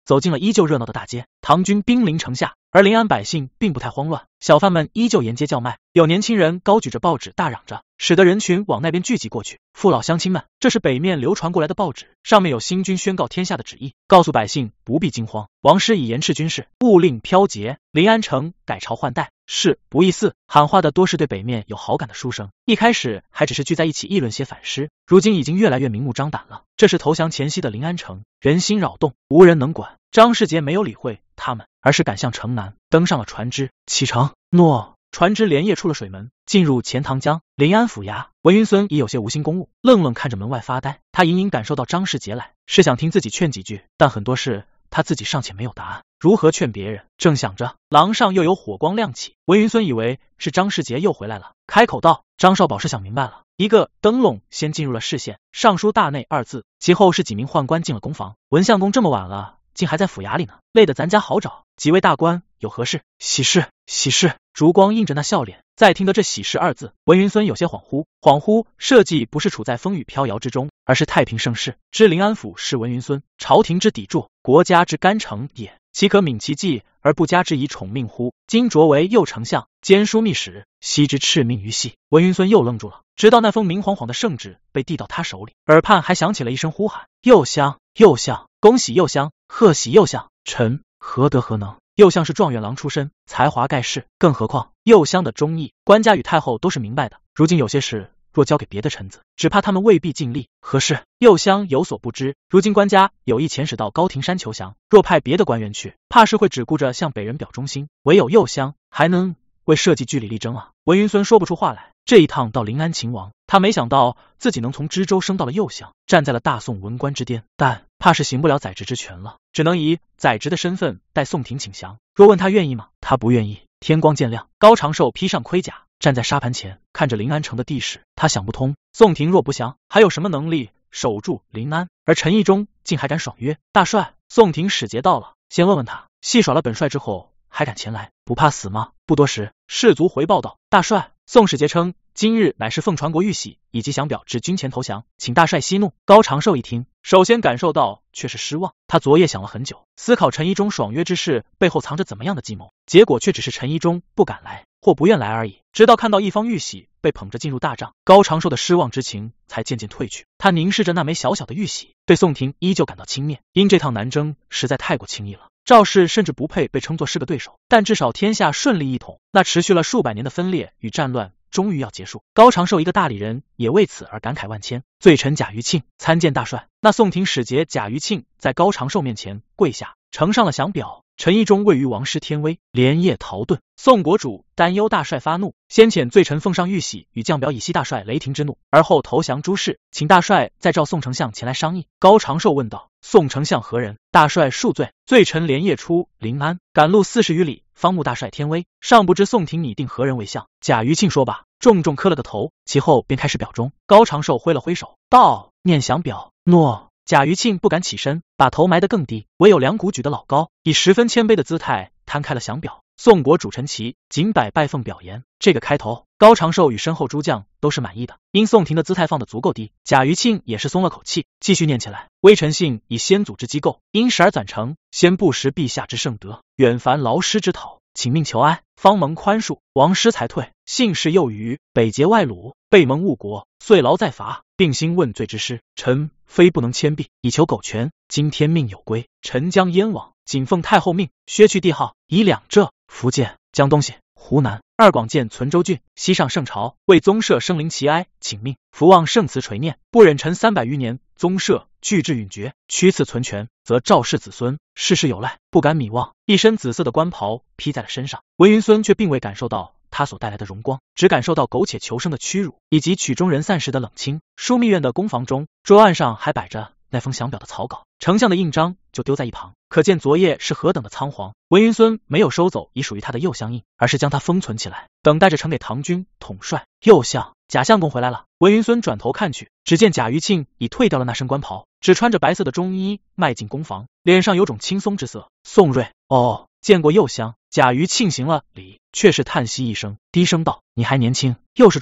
走进了依旧热闹的大街。唐军兵临城下，而临安百姓并不太慌乱，小贩们依旧沿街叫卖，有年轻人高举着报纸大嚷着，使得人群往那边聚集过去。父老乡亲们，这是北面流传过来的报纸，上面有新君宣告天下的旨意，告诉百姓不必惊慌，王师已严斥军事，勿令飘节，临安城改朝换代，是不义嗣。喊话的多是对北面有好感的书生，一开始还只是聚在一起议论些反诗，如今已经越来越明目张胆了。这是投降前夕的临安城，人心扰动，无人能管。张世杰没有理会他们，而是赶向城南，登上了船只，启程。诺。船只连夜出了水门，进入钱塘江。临安府衙，文云孙已有些无心公务，愣愣看着门外发呆。他隐隐感受到张世杰来，是想听自己劝几句，但很多事他自己尚且没有答案，如何劝别人？正想着，廊上又有火光亮起，文云孙以为是张世杰又回来了，开口道：“张少保是想明白了。”一个灯笼先进入了视线，上书大内二字，其后是几名宦官进了宫房。文相公这么晚了，竟还在府衙里呢，累得咱家好找。几位大官有何事？喜事，喜事。烛光映着那笑脸，再听得这喜事二字，文云孙有些恍惚，恍惚社稷不是处在风雨飘摇之中，而是太平盛世。知临安府是文云孙，朝廷之砥柱，国家之干城也，岂可泯其计而不加之以宠命乎？今擢为右丞相，兼枢密使，悉之敕命于系。文云孙又愣住了，直到那封明晃晃的圣旨被递到他手里，耳畔还响起了一声呼喊：“右相，右相，恭喜右相，贺喜右相！臣何德何能？”右相是状元郎出身，才华盖世，更何况右相的忠义，官家与太后都是明白的。如今有些事若交给别的臣子，只怕他们未必尽力。何事？右相有所不知，如今官家有意遣使到高亭山求降，若派别的官员去，怕是会只顾着向北人表忠心，唯有右相还能为社稷据理力争啊。文云孙说不出话来。这一趟到临安秦王，他没想到自己能从知州升到了右相，站在了大宋文官之巅，但怕是行不了宰执之权了，只能以宰执的身份代宋廷请降。若问他愿意吗？他不愿意。天光渐亮，高长寿披上盔甲，站在沙盘前，看着临安城的地势，他想不通，宋廷若不降，还有什么能力守住临安？而陈义忠竟还敢爽约：“大帅，宋廷使节到了，先问问他。”戏耍了本帅之后，还敢前来，不怕死吗？不多时，士卒回报道：“大帅，宋使节称今日乃是奉传国玉玺以及降表至军前投降，请大帅息怒。”高长寿一听，首先感受到却是失望。他昨夜想了很久，思考陈一中爽约之事背后藏着怎么样的计谋，结果却只是陈一中不敢来或不愿来而已。直到看到一方玉玺被捧着进入大帐，高长寿的失望之情才渐渐褪去。他凝视着那枚小小的玉玺，对宋廷依旧感到轻蔑，因这趟南征实在太过轻易了。赵氏甚至不配被称作是个对手，但至少天下顺利一统，那持续了数百年的分裂与战乱终于要结束。高长寿一个大理人也为此而感慨万千。罪臣贾余庆参见大帅。那宋廷使节贾余庆在高长寿面前跪下，呈上了降表。陈一中位于王师天威，连夜逃遁。宋国主担忧大帅发怒，先遣罪臣奉上玉玺与降表以息大帅雷霆之怒，而后投降诸事，请大帅再召宋丞相前来商议。高长寿问道：“宋丞相何人？”大帅恕罪。罪臣连夜出临安，赶路四十余里，方慕大帅天威，尚不知宋廷拟定何人为相。贾余庆说罢，重重磕了个头，其后便开始表忠。高长寿挥了挥手道：“念降表。”诺。贾余庆不敢起身，把头埋得更低，唯有两股举得老高，以十分谦卑的姿态摊开了降表。宋国主陈齐谨摆拜奉表言。这个开头，高长寿与身后诸将都是满意的，因宋廷的姿态放得足够低，贾余庆也是松了口气，继续念起来。微臣信以先祖之机构，因时而攒成，先不识陛下之圣德，远凡劳师之讨，请命求哀，方蒙宽恕。王师才退，幸事又余，北劫外虏，被蒙误国，遂劳在罚，并兴问罪之师。臣非不能谦避，以求苟全。今天命有归，臣将燕往，谨奉太后命，削去帝号，以两浙、福建、江东县、湖南、二广建存州郡，西上圣朝，为宗社生灵祈哀，请命。福望圣慈垂念，不忍臣三百余年，宗社俱至陨绝，屈赐存全，则赵氏子孙世世有赖，不敢泯忘。一身紫色的官袍披在了身上，文云孙却并未感受到他所带来的荣光，只感受到苟且求生的屈辱，以及曲终人散时的冷清。枢密院的公房中，桌案上还摆着那封降表的草稿，丞相的印章就丢在一旁，可见昨夜是何等的仓皇。文云孙没有收走已属于他的右相印，而是将它封存起来，等待着呈给唐军统帅。右相贾相公回来了。文云孙转头看去，只见贾余庆已退掉了那身官袍，只穿着白色的中衣迈进宫房，脸上有种轻松之色。宋瑞，哦，见过右相。贾余庆行了礼，却是叹息一声，低声道：“你还年轻，又是状元，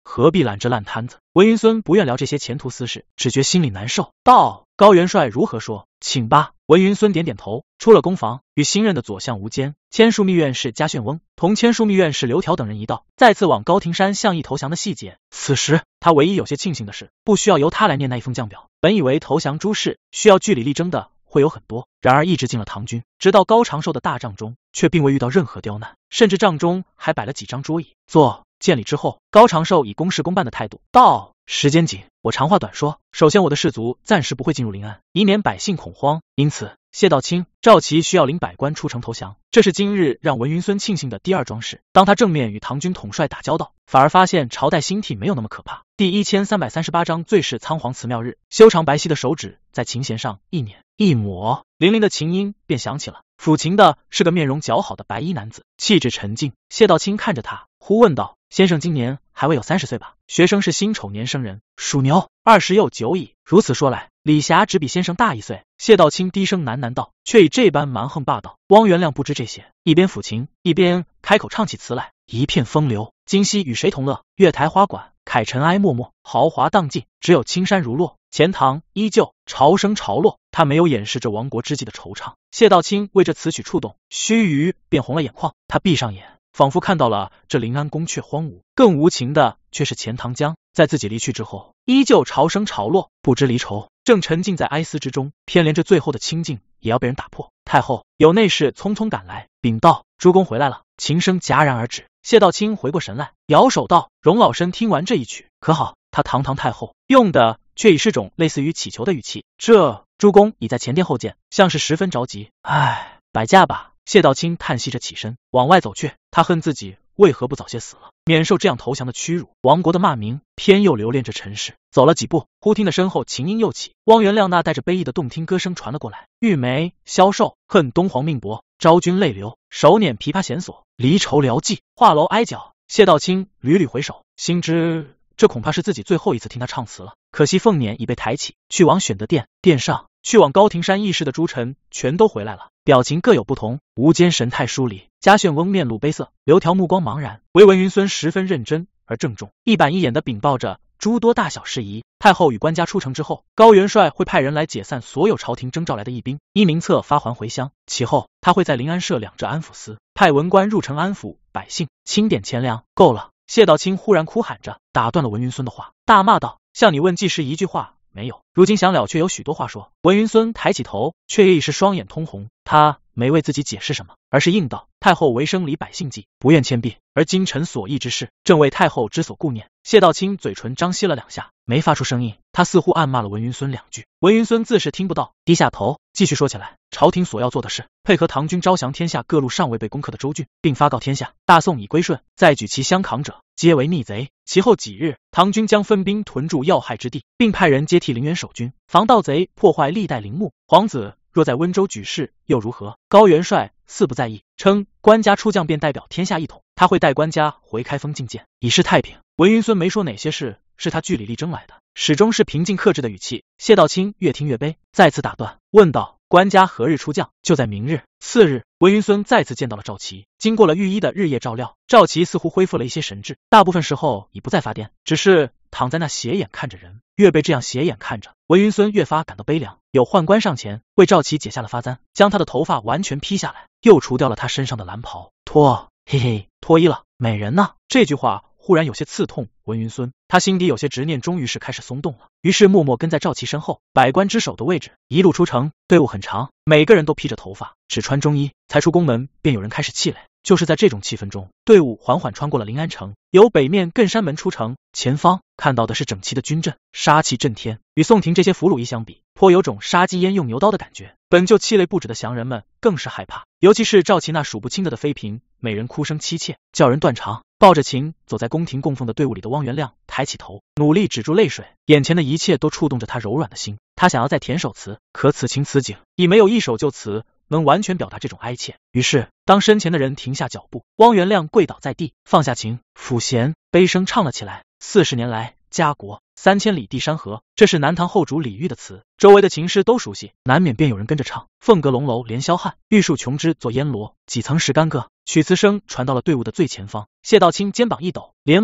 何必揽这烂摊子？文云孙不愿聊这些前途私事，只觉心里难受，道：高元帅如何说？请吧。文云孙点点头，出了宫房，与新任的左相吴坚、千枢密院士加旋翁同千枢密院士刘条等人一道，再次往高亭山向义投降的细节。此时他唯一有些庆幸的是，不需要由他来念那一封降表。本以为投降诸事需要据理力争的会有很多，然而一直进了唐军，直到高长寿的大帐中，却并未遇到任何刁难，甚至帐中还摆了几张桌椅。坐见礼之后，高长寿以公事公办的态度道：时间紧，我长话短说。首先，我的士卒暂时不会进入临安，以免百姓恐慌，因此谢道清、赵齐需要领百官出城投降。这是今日让文云孙庆幸的第二桩事。当他正面与唐军统帅打交道，反而发现朝代兴替没有那么可怕。第一千三百三十八章最是仓皇辞庙日，修长白皙的手指在琴弦上一捻一抹，零零的琴音便响起了。抚琴的是个面容姣好的白衣男子，气质沉静。谢道清看着他，忽问道：先生今年还未有三十岁吧？学生是辛丑年生人，属牛，二十又九矣。如此说来，李霞只比先生大一岁。谢道清低声喃喃道，却以这般蛮横霸道。汪元亮不知这些，一边抚琴，一边开口唱起词来，一片风流。今夕与谁同乐？月台花馆，凯尘埃脉脉，豪华荡尽，只有青山如落。钱塘依旧，潮生潮落。他没有掩饰这亡国之际的惆怅。谢道清为这词曲触动，须臾便红了眼眶。他闭上眼，仿佛看到了这临安宫阙荒芜，更无情的却是钱塘江，在自己离去之后，依旧潮生潮落，不知离愁，正沉浸在哀思之中，偏连这最后的清静也要被人打破。太后有内侍匆匆赶来，禀道：诸公回来了。琴声戛然而止。谢道清回过神来，摇手道：容老身听完这一曲，可好？他堂堂太后，用的却已是种类似于乞求的语气。这诸公已在前殿后见，像是十分着急。唉，摆驾吧。谢道清叹息着起身往外走去，他恨自己为何不早些死了，免受这样投降的屈辱，亡国的骂名，偏又留恋着尘世。走了几步，忽听得身后琴音又起，汪元亮那带着悲意的动听歌声传了过来：玉梅消瘦，恨东皇命薄，昭君泪流，手捻琵琶弦索，离愁聊寄，画楼哀角。谢道清屡屡回首，心知这恐怕是自己最后一次听他唱词了。可惜凤辇已被抬起，去往选德殿，殿上去往高亭山议事的诸臣全都回来了，表情各有不同。吴坚神态疏离，嘉旋翁面露悲色，刘条目光茫然，唯文云孙十分认真而郑重，一板一眼地禀报着诸多大小事宜。太后与官家出城之后，高元帅会派人来解散所有朝廷征召来的义兵，依名册发还回乡。其后他会在临安设两浙安抚司，派文官入城安抚百姓，清点钱粮。够了！谢道清忽然哭喊着，打断了文云孙的话，大骂道：向你问计时一句话没有，如今想了却有许多话说。文云孙抬起头，却也已是双眼通红。他没为自己解释什么，而是应道：太后为生理百姓计，不愿迁避，而今臣所议之事，正为太后之所顾念。谢道清嘴唇张息了两下，没发出声音。他似乎暗骂了文云孙两句，文云孙自是听不到，低下头继续说起来。朝廷所要做的是配合唐军招降天下各路尚未被攻克的州郡，并发告天下，大宋已归顺，再举其相抗者皆为逆贼。其后几日，唐军将分兵屯驻要害之地，并派人接替陵园守军，防盗贼破坏历代陵墓。皇子若在温州举事又如何？高元帅似不在意，称官家出将便代表天下一统，他会带官家回开封觐见，以示太平。文云孙没说哪些事是他据理力争来的，始终是平静克制的语气。谢道清越听越悲，再次打断，问道：官家何日出将？就在明日。次日，文云孙再次见到了赵齐，经过了御医的日夜照料，赵齐似乎恢复了一些神智，大部分时候已不再发癫，只是躺在那斜眼看着人。越被这样斜眼看着，文云孙越发感到悲凉。有宦官上前为赵齐解下了发簪，将他的头发完全披下来，又除掉了他身上的蓝袍。脱，嘿嘿，脱衣了，美人呢？这句话忽然有些刺痛文云孙，他心底有些执念终于是开始松动了，于是默默跟在赵齐身后，百官之首的位置。一路出城，队伍很长，每个人都披着头发，只穿中衣，才出宫门便有人开始气馁。就是在这种气氛中，队伍缓缓穿过了临安城，由北面亘山门出城，前方看到的是整齐的军阵，杀气震天，与宋廷这些俘虏一相比，颇有种杀鸡焉用牛刀的感觉。本就气馁不止的降人们更是害怕，尤其是赵齐那数不清的的妃嫔，每人哭声凄切，叫人断肠。抱着琴走在宫廷供奉的队伍里的汪元亮抬起头，努力止住泪水，眼前的一切都触动着他柔软的心。他想要再填首词，可此情此景已没有一首旧词能完全表达这种哀切。于是当身前的人停下脚步，汪元亮跪倒在地，放下琴，抚弦，悲声唱了起来：四十年来家国，三千里地山河。这是南唐后主李煜的词，周围的琴师都熟悉，难免便有人跟着唱。凤阁龙楼连霄汉，玉树琼枝作烟罗，几层石干戈。曲词声传到了队伍的最前方，谢道清肩膀一抖，连忙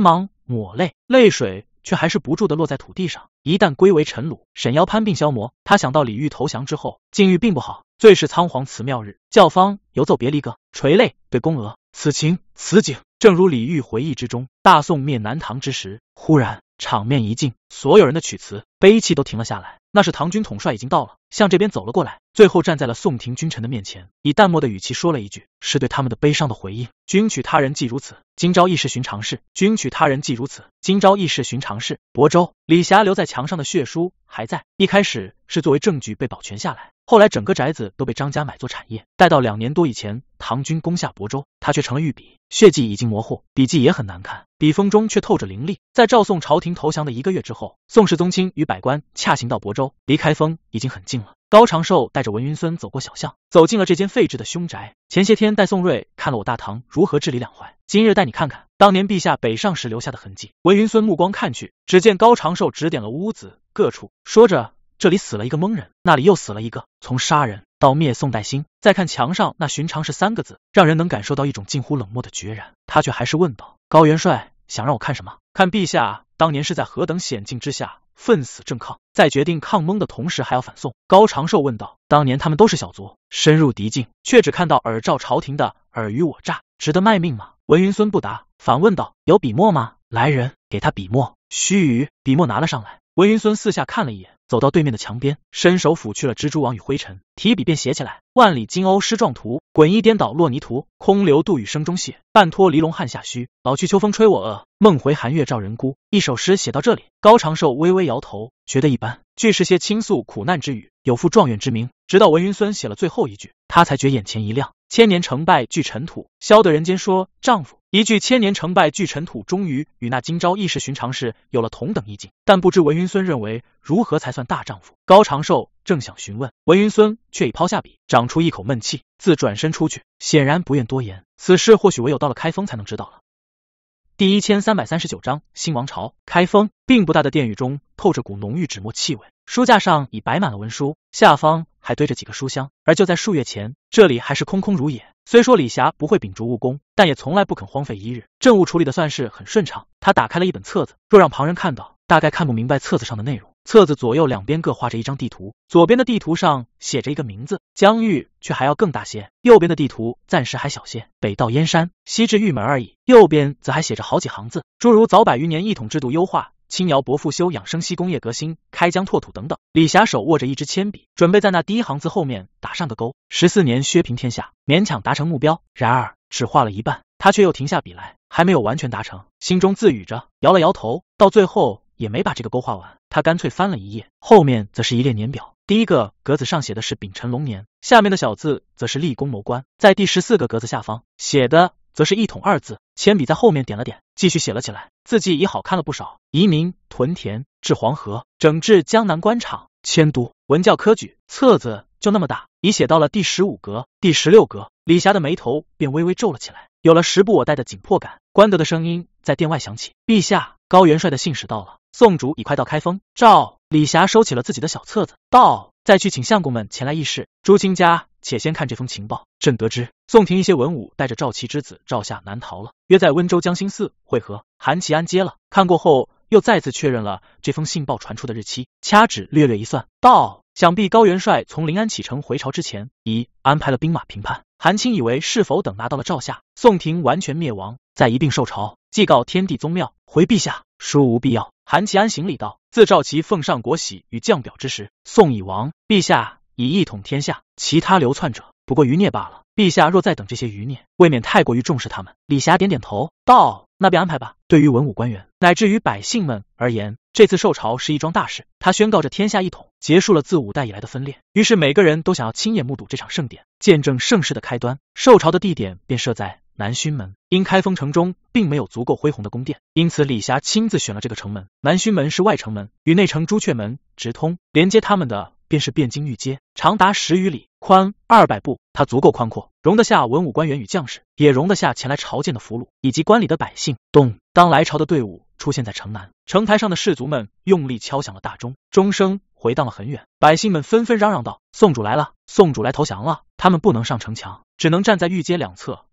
抹泪，泪水却还是不住地落在土地上。一旦归为尘土，沈妖攀病消磨。他想到李煜投降之后，境遇并不好，最是仓皇辞庙日，教坊游奏别离歌，垂泪对宫娥。此情此景，正如李煜回忆之中。大宋灭南唐之时，忽然场面一静，所有人的曲词悲泣都停了下来。那是唐军统帅已经到了，向这边走了过来，最后站在了宋廷君臣的面前，以淡漠的语气说了一句，是对他们的悲伤的回应。君取他人既如此，今朝亦是寻常事。君取他人既如此，今朝亦是寻常事。亳州李霞留在墙上的血书还在，一开始是作为证据被保全下来，后来整个宅子都被张家买做产业。待到两年多以前，唐军攻下亳州，他却成了御笔，血迹已经模糊，笔迹也很难看，笔锋中却透着凌厉。在赵宋朝廷投降的一个月之后，宋世宗亲与百官恰行到亳州，离开封已经很近了。高长寿带着文云孙走过小巷，走进了这间废置的凶宅。前些天带宋瑞看了我大唐如何治理两淮，今日带你看看当年陛下北上时留下的痕迹。文云孙目光看去，只见高长寿指点了屋子各处，说着这里死了一个蒙人，那里又死了一个。从杀人到灭宋代兴，再看墙上那寻常是三个字，让人能感受到一种近乎冷漠的决然。他却还是问道，高元帅想让我看什么？看陛下当年是在何等险境之下奋死正抗，在决定抗蒙的同时还要反宋。高长寿问道，当年他们都是小卒，深入敌境，却只看到尔照朝廷的尔虞我诈，值得卖命吗？文云孙不答，反问道，有笔墨吗？来人，给他笔墨。须臾，笔墨拿了上来。文云孙四下看了一眼，走到对面的墙边，伸手抚去了蜘蛛网与灰尘，提笔便写起来，万里金瓯诗状图，滚衣颠倒落泥涂，空留杜宇声中谢，半托离龙汉下虚，老去秋风吹我额，梦回寒月照人孤。一首诗写到这里，高长寿微微摇头，觉得一般，俱是些倾诉苦难之语，有负状元之名。直到文云孙写了最后一句，他才觉眼前一亮，千年成败俱尘土，消得人间说丈夫。一句千年成败俱尘土，终于与那今朝亦是寻常事有了同等意境。但不知文云孙认为如何才算大丈夫？高长寿正想询问，文云孙却已抛下笔，长出一口闷气，自转身出去，显然不愿多言。此事或许唯有到了开封才能知道了。第一千三百三十九章新王朝。开封并不大的殿宇中透着股浓郁纸墨气味，书架上已摆满了文书，下方还堆着几个书箱。而就在数月前，这里还是空空如也。虽说李霞不会秉烛务工，但也从来不肯荒废一日，政务处理的算是很顺畅。他打开了一本册子，若让旁人看到，大概看不明白册子上的内容。册子左右两边各画着一张地图，左边的地图上写着一个名字，疆域却还要更大些；右边的地图暂时还小些，北到燕山，西至玉门而已。右边则还写着好几行字，诸如早百余年一统制度优化、轻徭薄赋修养生息工业革新、开疆拓土等等。李霞手握着一支铅笔，准备在那第一行字后面打上个勾。十四年削平天下，勉强达成目标，然而只画了一半，他却又停下笔来，还没有完全达成，心中自语着，摇了摇头，到最后也没把这个勾画完。他干脆翻了一页，后面则是一列年表。第一个格子上写的是丙辰龙年，下面的小字则是立功谋官。在第十四个格子下方写的则是一统二字，铅笔在后面点了点，继续写了起来，字迹已好看了不少。移民屯田至黄河，整治江南官场，迁都文教科举。册子就那么大，已写到了第十五格、第十六格，李霞的眉头便微微皱了起来，有了时不我待的紧迫感。关德的声音在殿外响起，陛下，高元帅的信使到了，宋主已快到开封。诏。李霞收起了自己的小册子，道：再去请相公们前来议事。朱卿家且先看这封情报。朕得知宋廷一些文武带着赵齐之子赵夏南逃了，约在温州江心寺会合。韩琦安接了，看过后又再次确认了这封信报传出的日期，掐指略略一算，道：想必高元帅从临安启程回朝之前，已安排了兵马平叛。韩卿以为是否等拿到了赵夏，宋廷完全灭亡，再一并受朝，祭告天地宗庙，回陛下，殊无必要。韩琦安行礼道：自赵齐奉上国玺与降表之时，宋已亡，陛下以一统天下，其他流窜者不过余孽罢了。陛下若再等这些余孽，未免太过于重视他们。李霞点点头道：那便安排吧。对于文武官员乃至于百姓们而言，这次受朝是一桩大事，他宣告着天下一统，结束了自五代以来的分裂。于是每个人都想要亲眼目睹这场盛典，见证盛世的开端。受朝的地点便设在南薰门，因开封城中并没有足够恢宏的宫殿，因此李霞亲自选了这个城门。南薰门是外城门，与内城朱雀门直通，连接他们的便是汴京御街，长达十余里，宽二百步，它足够宽阔，容得下文武官员与将士，也容得下前来朝见的俘虏以及观礼的百姓。咚！当来朝的队伍出现在城南，城台上的士卒们用力敲响了大钟，钟声回荡了很远，百姓们纷纷嚷嚷道：宋主来了，宋主来投降了。他们不能上城墙，只能站在御街两侧，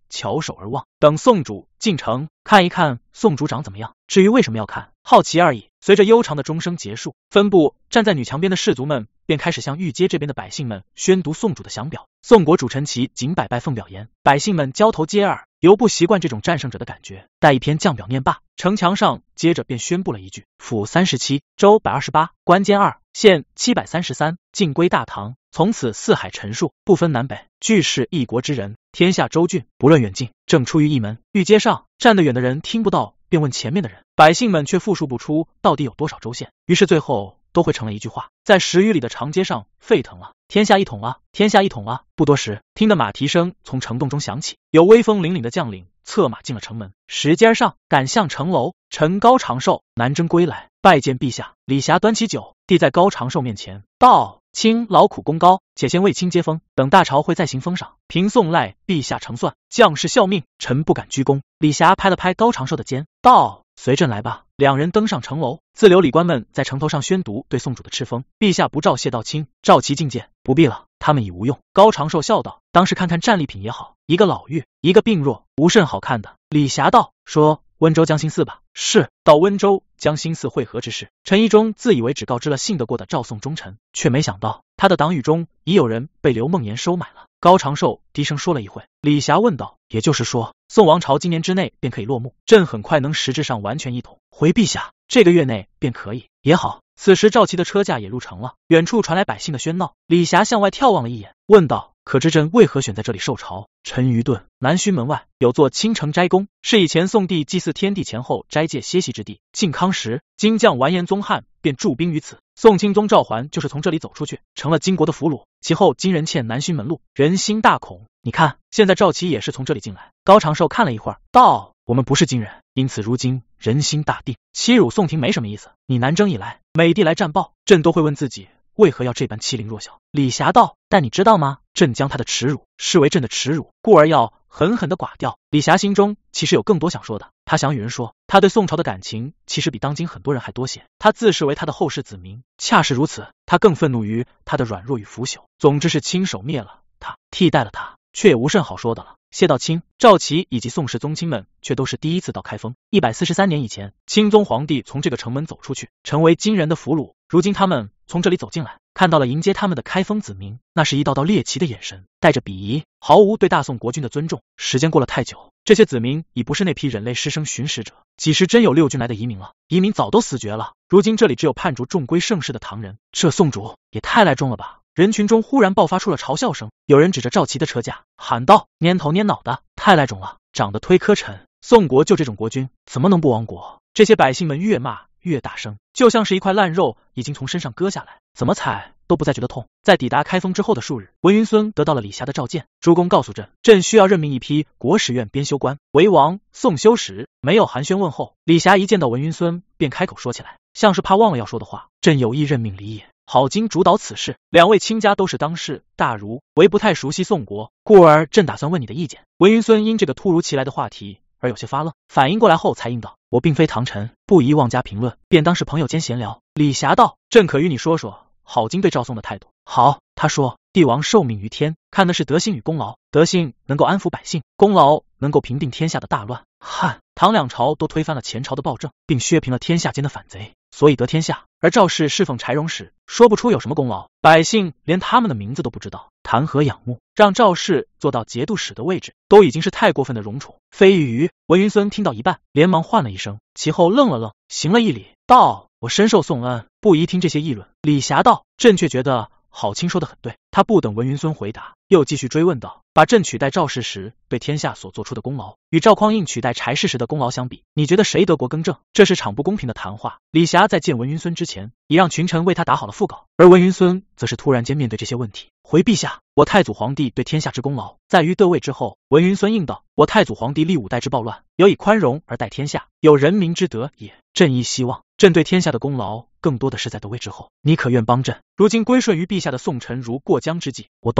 翘首而望，等宋主进城，看一看宋主长怎么样。至于为什么要看，好奇而已。随着悠长的钟声结束，分部站在女墙边的士族们便开始向御街这边的百姓们宣读宋主的降表。宋国主陈齐谨摆拜奉表言，百姓们交头接耳，犹不习惯这种战胜者的感觉。待一篇降表念罢，城墙上接着便宣布了一句：府三十七，州百二十八，关监二，县七百三十三，尽归大唐。从此四海陈述，不分南北，俱是一国之人。天下州郡不论远近，正出于一门。御街上站得远的人听不到，便问前面的人，百姓们却复述不出到底有多少州县，于是最后都汇成了一句话，在十余里的长街上沸腾了。天下一统了，天下一统了！不多时，听得马蹄声从城洞中响起，有威风凛凛的将领策马进了城门。石阶上赶向城楼，臣高长寿南征归来，拜见陛下。李霞端起酒，递在高长寿面前，道：卿劳苦功高，且先为卿接风，等大朝会再行封赏。凭宋赖陛下成算，将士效命，臣不敢居功。李霞拍了拍高长寿的肩，道：随朕来吧。两人登上城楼，自留礼官们在城头上宣读对宋主的敕封。陛下不召谢道卿，召其觐见。不必了，他们已无用。高长寿笑道：当时看看战利品也好，一个老妪，一个病弱，无甚好看的。李霞道：说温州江心寺吧。是。到温州江心寺会合之事，陈宜中自以为只告知了信得过的赵宋忠臣，却没想到他的党羽中已有人被刘梦妍收买了。高长寿低声说了一会，李霞问道：也就是说宋王朝今年之内便可以落幕，朕很快能实质上完全一统。回陛下，这个月内便可以。也好。此时赵齐的车驾也入城了，远处传来百姓的喧闹。李霞向外眺望了一眼，问道：可知朕为何选在这里受朝？陈愚钝。南浔门外有座青城斋宫，是以前宋帝祭祀天地前后斋戒歇息之地。靖康时，金将完颜宗翰便驻兵于此，宋钦宗赵桓就是从这里走出去，成了金国的俘虏。其后金人欠南浔门路，人心大恐。你看，现在赵齐也是从这里进来。高长寿看了一会儿，道：我们不是金人，因此如今人心大定，欺辱宋廷没什么意思。你南征以来，每地来战报，朕都会问自己为何要这般欺凌弱小。李霞道：但你知道吗？朕将他的耻辱视为朕的耻辱，故而要狠狠地剐掉。李霞心中其实有更多想说的，他想与人说，他对宋朝的感情其实比当今很多人还多些，他自视为他的后世子民，恰是如此。他更愤怒于他的软弱与腐朽，总之是亲手灭了他，替代了他，却也无甚好说的了。谢道清，赵齐以及宋氏宗亲们却都是第一次到开封。一百四十三年以前，钦宗皇帝从这个城门走出去，成为金人的俘虏。如今他们从这里走进来，看到了迎接他们的开封子民，那是一道道猎奇的眼神，带着鄙夷，毫无对大宋国君的尊重。时间过了太久，这些子民已不是那批人类师生寻食者，几时真有六军来的移民了？移民早都死绝了。如今这里只有叛逐重归盛世的唐人，这宋主也太赖重了吧！人群中忽然爆发出了嘲笑声，有人指着赵齐的车驾喊道：蔫头蔫脑的，太赖种了，长得忒磕碜。宋国就这种国君，怎么能不亡国？这些百姓们越骂越大声，就像是一块烂肉已经从身上割下来，怎么踩都不再觉得痛。在抵达开封之后的数日，文云孙得到了李霞的召见，诸公告诉朕，朕需要任命一批国史院编修官为王宋修史。没有寒暄问候，李霞一见到文云孙便开口说起来，像是怕忘了要说的话。朕有意任命李也、郝经主导此事，两位亲家都是当世大儒，唯不太熟悉宋国，故而朕打算问你的意见。文云孙因这个突如其来的话题而有些发愣，反应过来后才应道：我并非唐臣，不宜妄加评论，便当是朋友间闲聊。李霞道：朕可与你说说郝经对赵宋的态度。好，他说，帝王受命于天，看的是德性与功劳，德性能够安抚百姓，功劳能够平定天下的大乱。汉、唐两朝都推翻了前朝的暴政，并削平了天下间的反贼，所以得天下。而赵氏侍奉柴荣时，说不出有什么功劳，百姓连他们的名字都不知道，谈何仰慕？让赵氏做到节度使的位置，都已经是太过分的荣宠。非鱼文云孙听到一半，连忙唤了一声，其后愣了愣，行了一礼，道：我深受宋恩，不宜听这些议论。李霞道：朕却觉得郝卿说的很对。他不等文云孙回答，又继续追问道：把朕取代赵氏时对天下所做出的功劳，与赵匡胤取代柴氏时的功劳相比，你觉得谁得国更正？这是场不公平的谈话。李霞在见文云孙之前，已让群臣为他打好了腹稿，而文云孙则是突然间面对这些问题。回陛下，我太祖皇帝对天下之功劳，在于得位之后。文云孙应道：我太祖皇帝历五代之暴乱，有以宽容而待天下，有人民之德也。朕亦希望朕对天下的功劳更多的是在得位之后，你可愿帮朕？如今归顺于陛下的宋臣如过江之鲫，我斗胆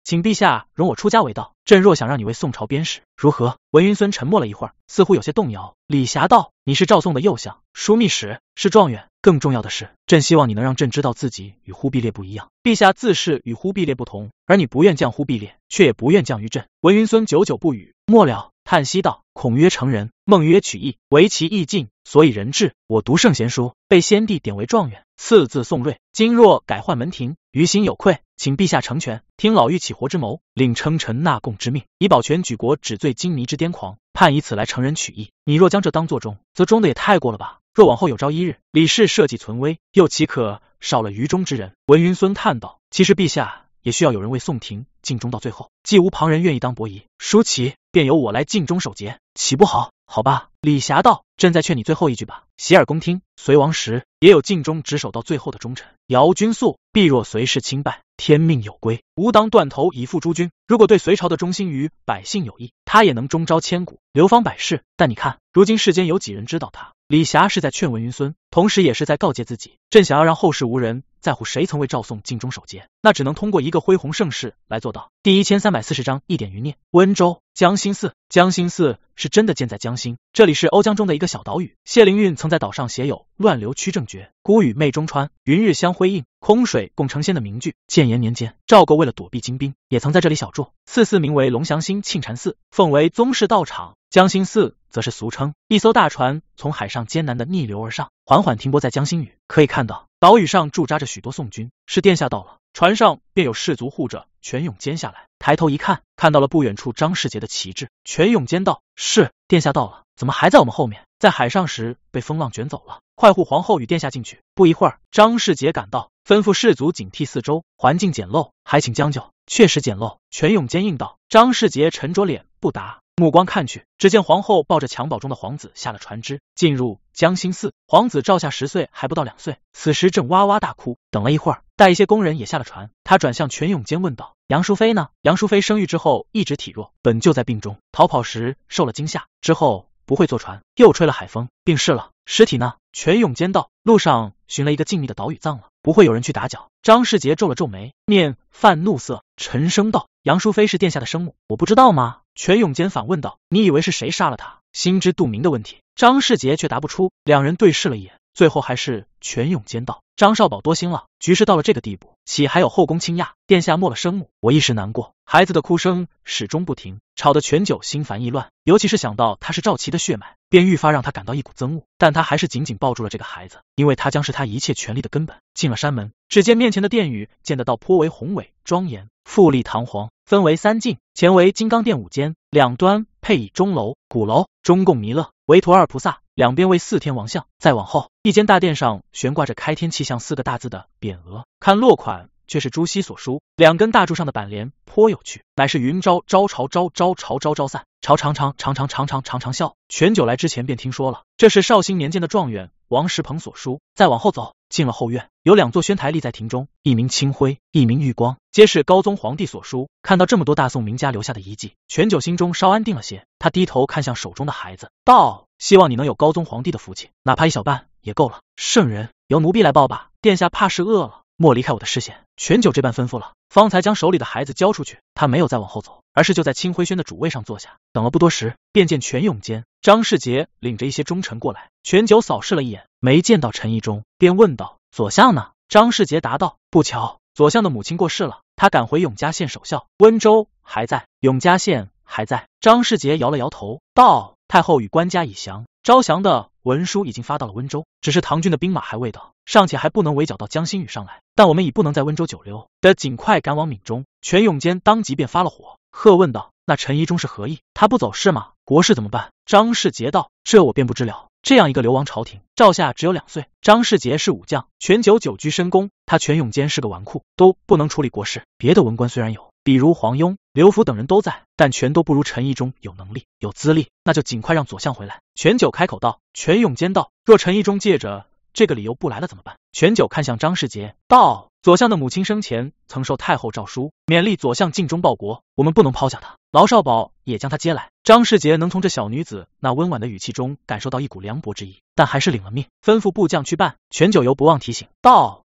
请陛下容我出家为道，朕若想让你为宋朝鞭使，如何？文云孙沉默了一会儿，似乎有些动摇。李霞道：你是赵宋的右相，枢密使，是状元，更重要的是，朕希望你能让朕知道自己与忽必烈不一样。陛下自是与忽必烈不同，而你不愿降忽必烈，却也不愿降于朕。文云孙久久不语，末了叹息道：孔曰成人，孟曰取义，唯其义尽，所以人治。我读圣贤书，被先帝点为状元，赐字宋睿。今若改换门庭，于心有愧，请陛下成全，听老妪起活之谋，令称臣纳贡之命，以保全举国纸醉金迷之癫狂，盼以此来成人取义。你若将这当作忠，则忠的也太过了吧？若往后有朝一日李氏社稷存危，又岂可少了于中之人？文云孙叹道：其实陛下也需要有人为宋廷尽忠到最后，既无旁人愿意当伯夷，舒淇便由我来尽忠守节，岂不好？好吧。李霞道：朕再劝你最后一句吧。洗耳恭听。隋王时也有尽忠职守到最后的忠臣，姚君素必若隋氏清败，天命有归，吾当断头以复诸君。如果对隋朝的忠心与百姓有益，他也能终朝千古，流芳百世。但你看，如今世间有几人知道他？李霞是在劝文云孙，同时也是在告诫自己，朕想要让后世无人在乎谁曾为赵宋尽忠守节，那只能通过一个恢弘盛世来做到。第一千三百四十章一点余念。温州江心寺，江心寺是真的建在江心，这里是瓯江中的一个小岛屿。谢灵运曾在岛上写有乱流曲正绝，孤屿媚中川，云日相辉映，空水共成仙的名句。建炎年间，赵构为了躲避金兵，也曾在这里小住。此寺名为龙祥兴庆禅寺，奉为宗室道场。江心寺则是俗称。一艘大船从海上艰难的逆流而上，缓缓停泊在江心屿，可以看到岛屿上驻扎着许多宋军，是殿下到了。船上便有士卒护着，全勇坚下来，抬头一看，看到了不远处张世杰的旗帜。全勇坚道：是，殿下到了，怎么还在我们后面？在海上时被风浪卷走了，快护皇后与殿下进去。不一会儿，张世杰赶到，吩咐士卒警惕四周，环境简陋，还请将就。确实简陋，全勇坚应道。张世杰沉着脸不答，目光看去，只见皇后抱着襁褓中的皇子下了船只，进入江心寺。皇子赵夏十岁还不到两岁，此时正哇哇大哭。等了一会儿，带一些工人也下了船，他转向全勇坚问道：杨淑妃呢？杨淑妃生育之后一直体弱，本就在病中，逃跑时受了惊吓，之后不会坐船，又吹了海风，病逝了。尸体呢？全勇坚道：路上寻了一个静谧的岛屿葬了，不会有人去打搅。张世杰皱了皱眉，面泛怒色，沉声道：杨淑妃是殿下的生母，我不知道吗？全勇坚反问道：你以为是谁杀了她？心知肚明的问题，张世杰却答不出。两人对视了一眼，最后还是全勇坚道：张少保多心了，局势到了这个地步，岂还有后宫倾轧？殿下没了生母，我一时难过。孩子的哭声始终不停，吵得全九心烦意乱，尤其是想到他是赵齐的血脉，便愈发让他感到一股憎恶。但他还是紧紧抱住了这个孩子，因为他将是他一切权力的根本。进了山门，只见面前的殿宇建得倒颇为宏伟庄严，富丽堂皇，分为三进，前为金刚殿五间，两端配以钟楼、鼓楼，中共弥勒、维陀二菩萨，两边为四天王像。再往后，一间大殿上悬挂着开天气象四个大字的匾额，看落款却是朱熹所书，两根大柱上的板联颇有趣，乃是云朝朝朝朝朝朝朝朝散，朝长长长长长长长长啸。全九来之前便听说了，这是绍兴年间的状元王石鹏所书。再往后走，进了后院，有两座轩台立在庭中，一名清辉，一名玉光，皆是高宗皇帝所书。看到这么多大宋名家留下的遗迹，全九心中稍安定了些。他低头看向手中的孩子，道：希望你能有高宗皇帝的福气，哪怕一小半也够了。圣人，由奴婢来抱吧，殿下怕是饿了，莫离开我的视线。全九这般吩咐了，方才将手里的孩子交出去，他没有再往后走，而是就在清辉轩的主位上坐下。等了不多时，便见全勇坚、张世杰领着一些忠臣过来。全九扫视了一眼，没见到陈宜中，便问道：左相呢？张世杰答道：不巧，左相的母亲过世了，他赶回永嘉县守孝。温州还在，永嘉县还在。张世杰摇了摇头，道：太后与官家已降，招降的文书已经发到了温州，只是唐军的兵马还未到，尚且还不能围剿到江心屿上来。但我们已不能在温州久留，得尽快赶往闽中。全勇坚当即便发了火，喝问道：那陈宜中是何意？他不走是吗？国事怎么办？张世杰道：这我便不知了。这样一个流亡朝廷，赵夏只有两岁，张世杰是武将，全九久居深宫，他全勇坚是个纨绔，都不能处理国事。别的文官虽然有，比如黄庸、刘福等人都在，但全都不如陈宜中有能力、有资历，那就尽快让左相回来。全九开口道。全勇坚道：若陈宜中借着这个理由不来了怎么办？全九看向张世杰道：左相的母亲生前曾受太后诏书，勉励左相尽忠报国，我们不能抛下他。劳少保也将他接来。张世杰能从这小女子那温婉的语气中感受到一股凉薄之意，但还是领了命，吩咐部将去办。全九犹不忘提醒道：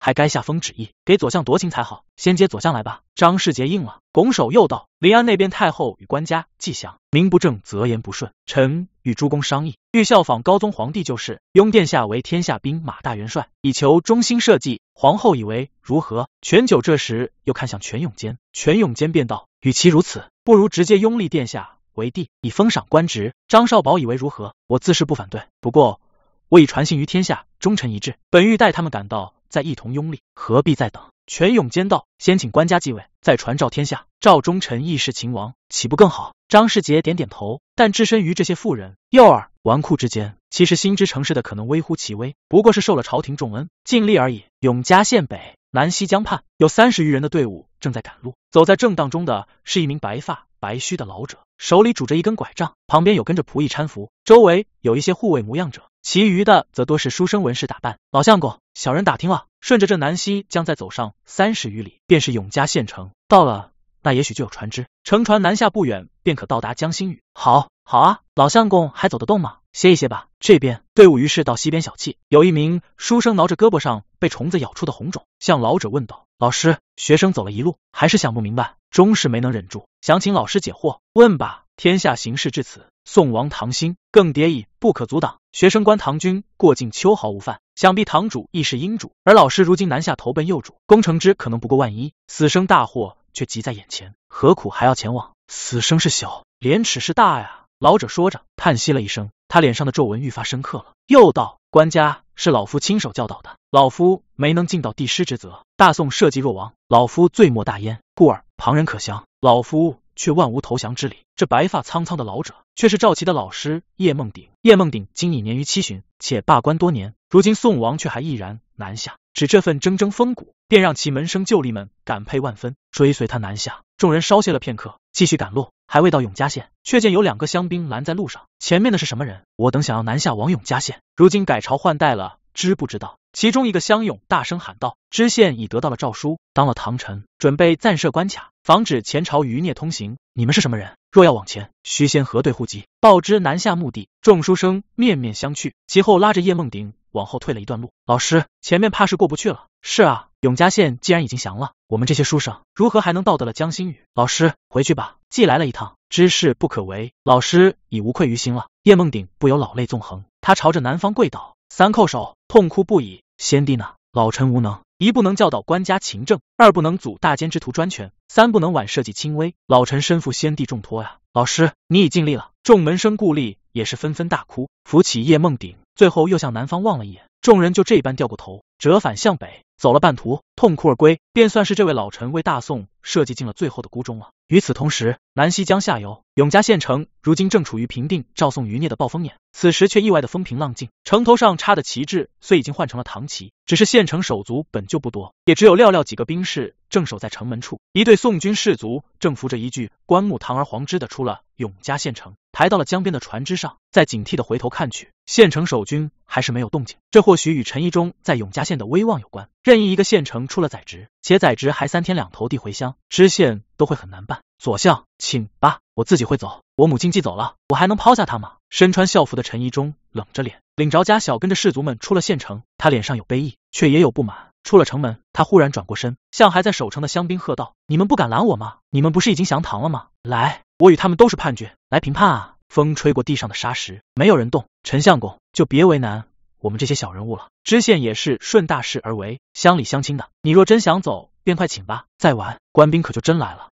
还该下封旨意，给左相夺情才好。先接左相来吧。张世杰应了，拱手又道：临安那边太后与官家既详，名不正则言不顺，臣与诸公商议，欲效仿高宗皇帝旧事，拥殿下为天下兵马大元帅，以求忠心社稷。皇后以为如何？全九这时又看向全永坚，全永坚便道：与其如此，不如直接拥立殿下为帝，以封赏官职。张少保以为如何？我自是不反对，不过我已传信于天下，忠臣一致，本欲待他们赶到，再一同拥立，何必再等？全永坚道：先请官家继位，再传召天下，赵忠臣义士秦王，岂不更好？张世杰点点头，但置身于这些妇人、幼儿、纨绔之间，其实心知成事的可能微乎其微，不过是受了朝廷重恩，尽力而已。永嘉县北南西江畔，有三十余人的队伍正在赶路，走在正当中的是一名白发白须的老者，手里拄着一根拐杖，旁边有跟着仆役搀扶，周围有一些护卫模样者，其余的则多是书生文士打扮。老相公，小人打听了，顺着这南西江再走上三十余里，便是永嘉县城，到了那也许就有船只，乘船南下不远，便可到达江心屿。好，好啊，老相公还走得动吗？歇一歇吧。这边队伍于是到西边小憩，有一名书生挠着胳膊上被虫子咬出的红肿，向老者问道：老师，学生走了一路，还是想不明白，终是没能忍住，想请老师解惑。问吧。天下形势至此，宋王唐兴更迭已不可阻挡，学生观唐军过境秋毫无犯，想必堂主亦是英主，而老师如今南下投奔右主，攻城之可能不过万一，死生大祸却急在眼前，何苦还要前往？死生是小，廉耻是大呀。老者说着叹息了一声，他脸上的皱纹愈发深刻了，又道：官家是老夫亲手教导的，老夫没能尽到帝师之责，大宋社稷若亡，老夫罪莫大焉，故而旁人可降，老夫却万无投降之理。这白发苍苍的老者却是赵齐的老师叶梦鼎。叶梦鼎今已年逾七旬，且罢官多年，如今宋王却还毅然南下，只这份铮铮风骨，便让其门生旧吏们感佩万分，追随他南下。众人稍歇了片刻，继续赶路，还未到永嘉县，却见有两个乡兵拦在路上。前面的是什么人？我等想要南下往永嘉县，如今改朝换代了，知不知道？其中一个乡勇大声喊道：知县已得到了诏书，当了唐臣，准备暂设关卡，防止前朝余孽通行。你们是什么人？若要往前，须先核对户籍，报知南下目的。众书生面面相觑，其后拉着叶梦鼎往后退了一段路。老师，前面怕是过不去了。是啊，永嘉县既然已经降了，我们这些书生如何还能到得了江心屿？老师，回去吧，既来了一趟，知事不可违，老师已无愧于心了。叶梦鼎不由老泪纵横，他朝着南方跪倒，三叩首，痛哭不已。先帝呢？老臣无能，一不能教导官家勤政，二不能阻大奸之徒专权，三不能挽社稷轻微，老臣身负先帝重托呀。老师，你已尽力了。众门生故吏也是纷纷大哭，扶起叶梦鼎，最后又向南方望了一眼，众人就这般掉过头，折返向北，走了半途，痛哭而归，便算是这位老臣为大宋社稷尽了最后的孤忠了。与此同时，南西江下游，永嘉县城如今正处于平定赵宋余孽的暴风眼，此时却意外的风平浪静，城头上插的旗帜虽已经换成了唐旗，只是县城手足本就不多，也只有寥寥几个兵士正守在城门处。一队宋军士卒正扶着一具棺木堂而皇之的出了永嘉县城，抬到了江边的船只上，再警惕的回头看去，县城守军还是没有动静。这或许与陈宜中在永嘉县的威望有关，任意一个县城出了宰职，且宰职还三天两头地回乡，知县都会很难办。左相，请吧，我自己会走，我母亲既走了，我还能抛下她吗？身穿校服的陈宜中冷着脸，领着家小跟着士卒们出了县城，他脸上有悲意，却也有不满。出了城门，他忽然转过身，向还在守城的乡兵喝道：你们不敢拦我吗？你们不是已经降唐了吗？来，我与他们都是叛军，来评判啊！风吹过地上的沙石，没有人动。陈相公，就别为难我们这些小人物了，知县也是顺大势而为，乡里乡亲的，你若真想走，便快请吧，再晚官兵可就真来了。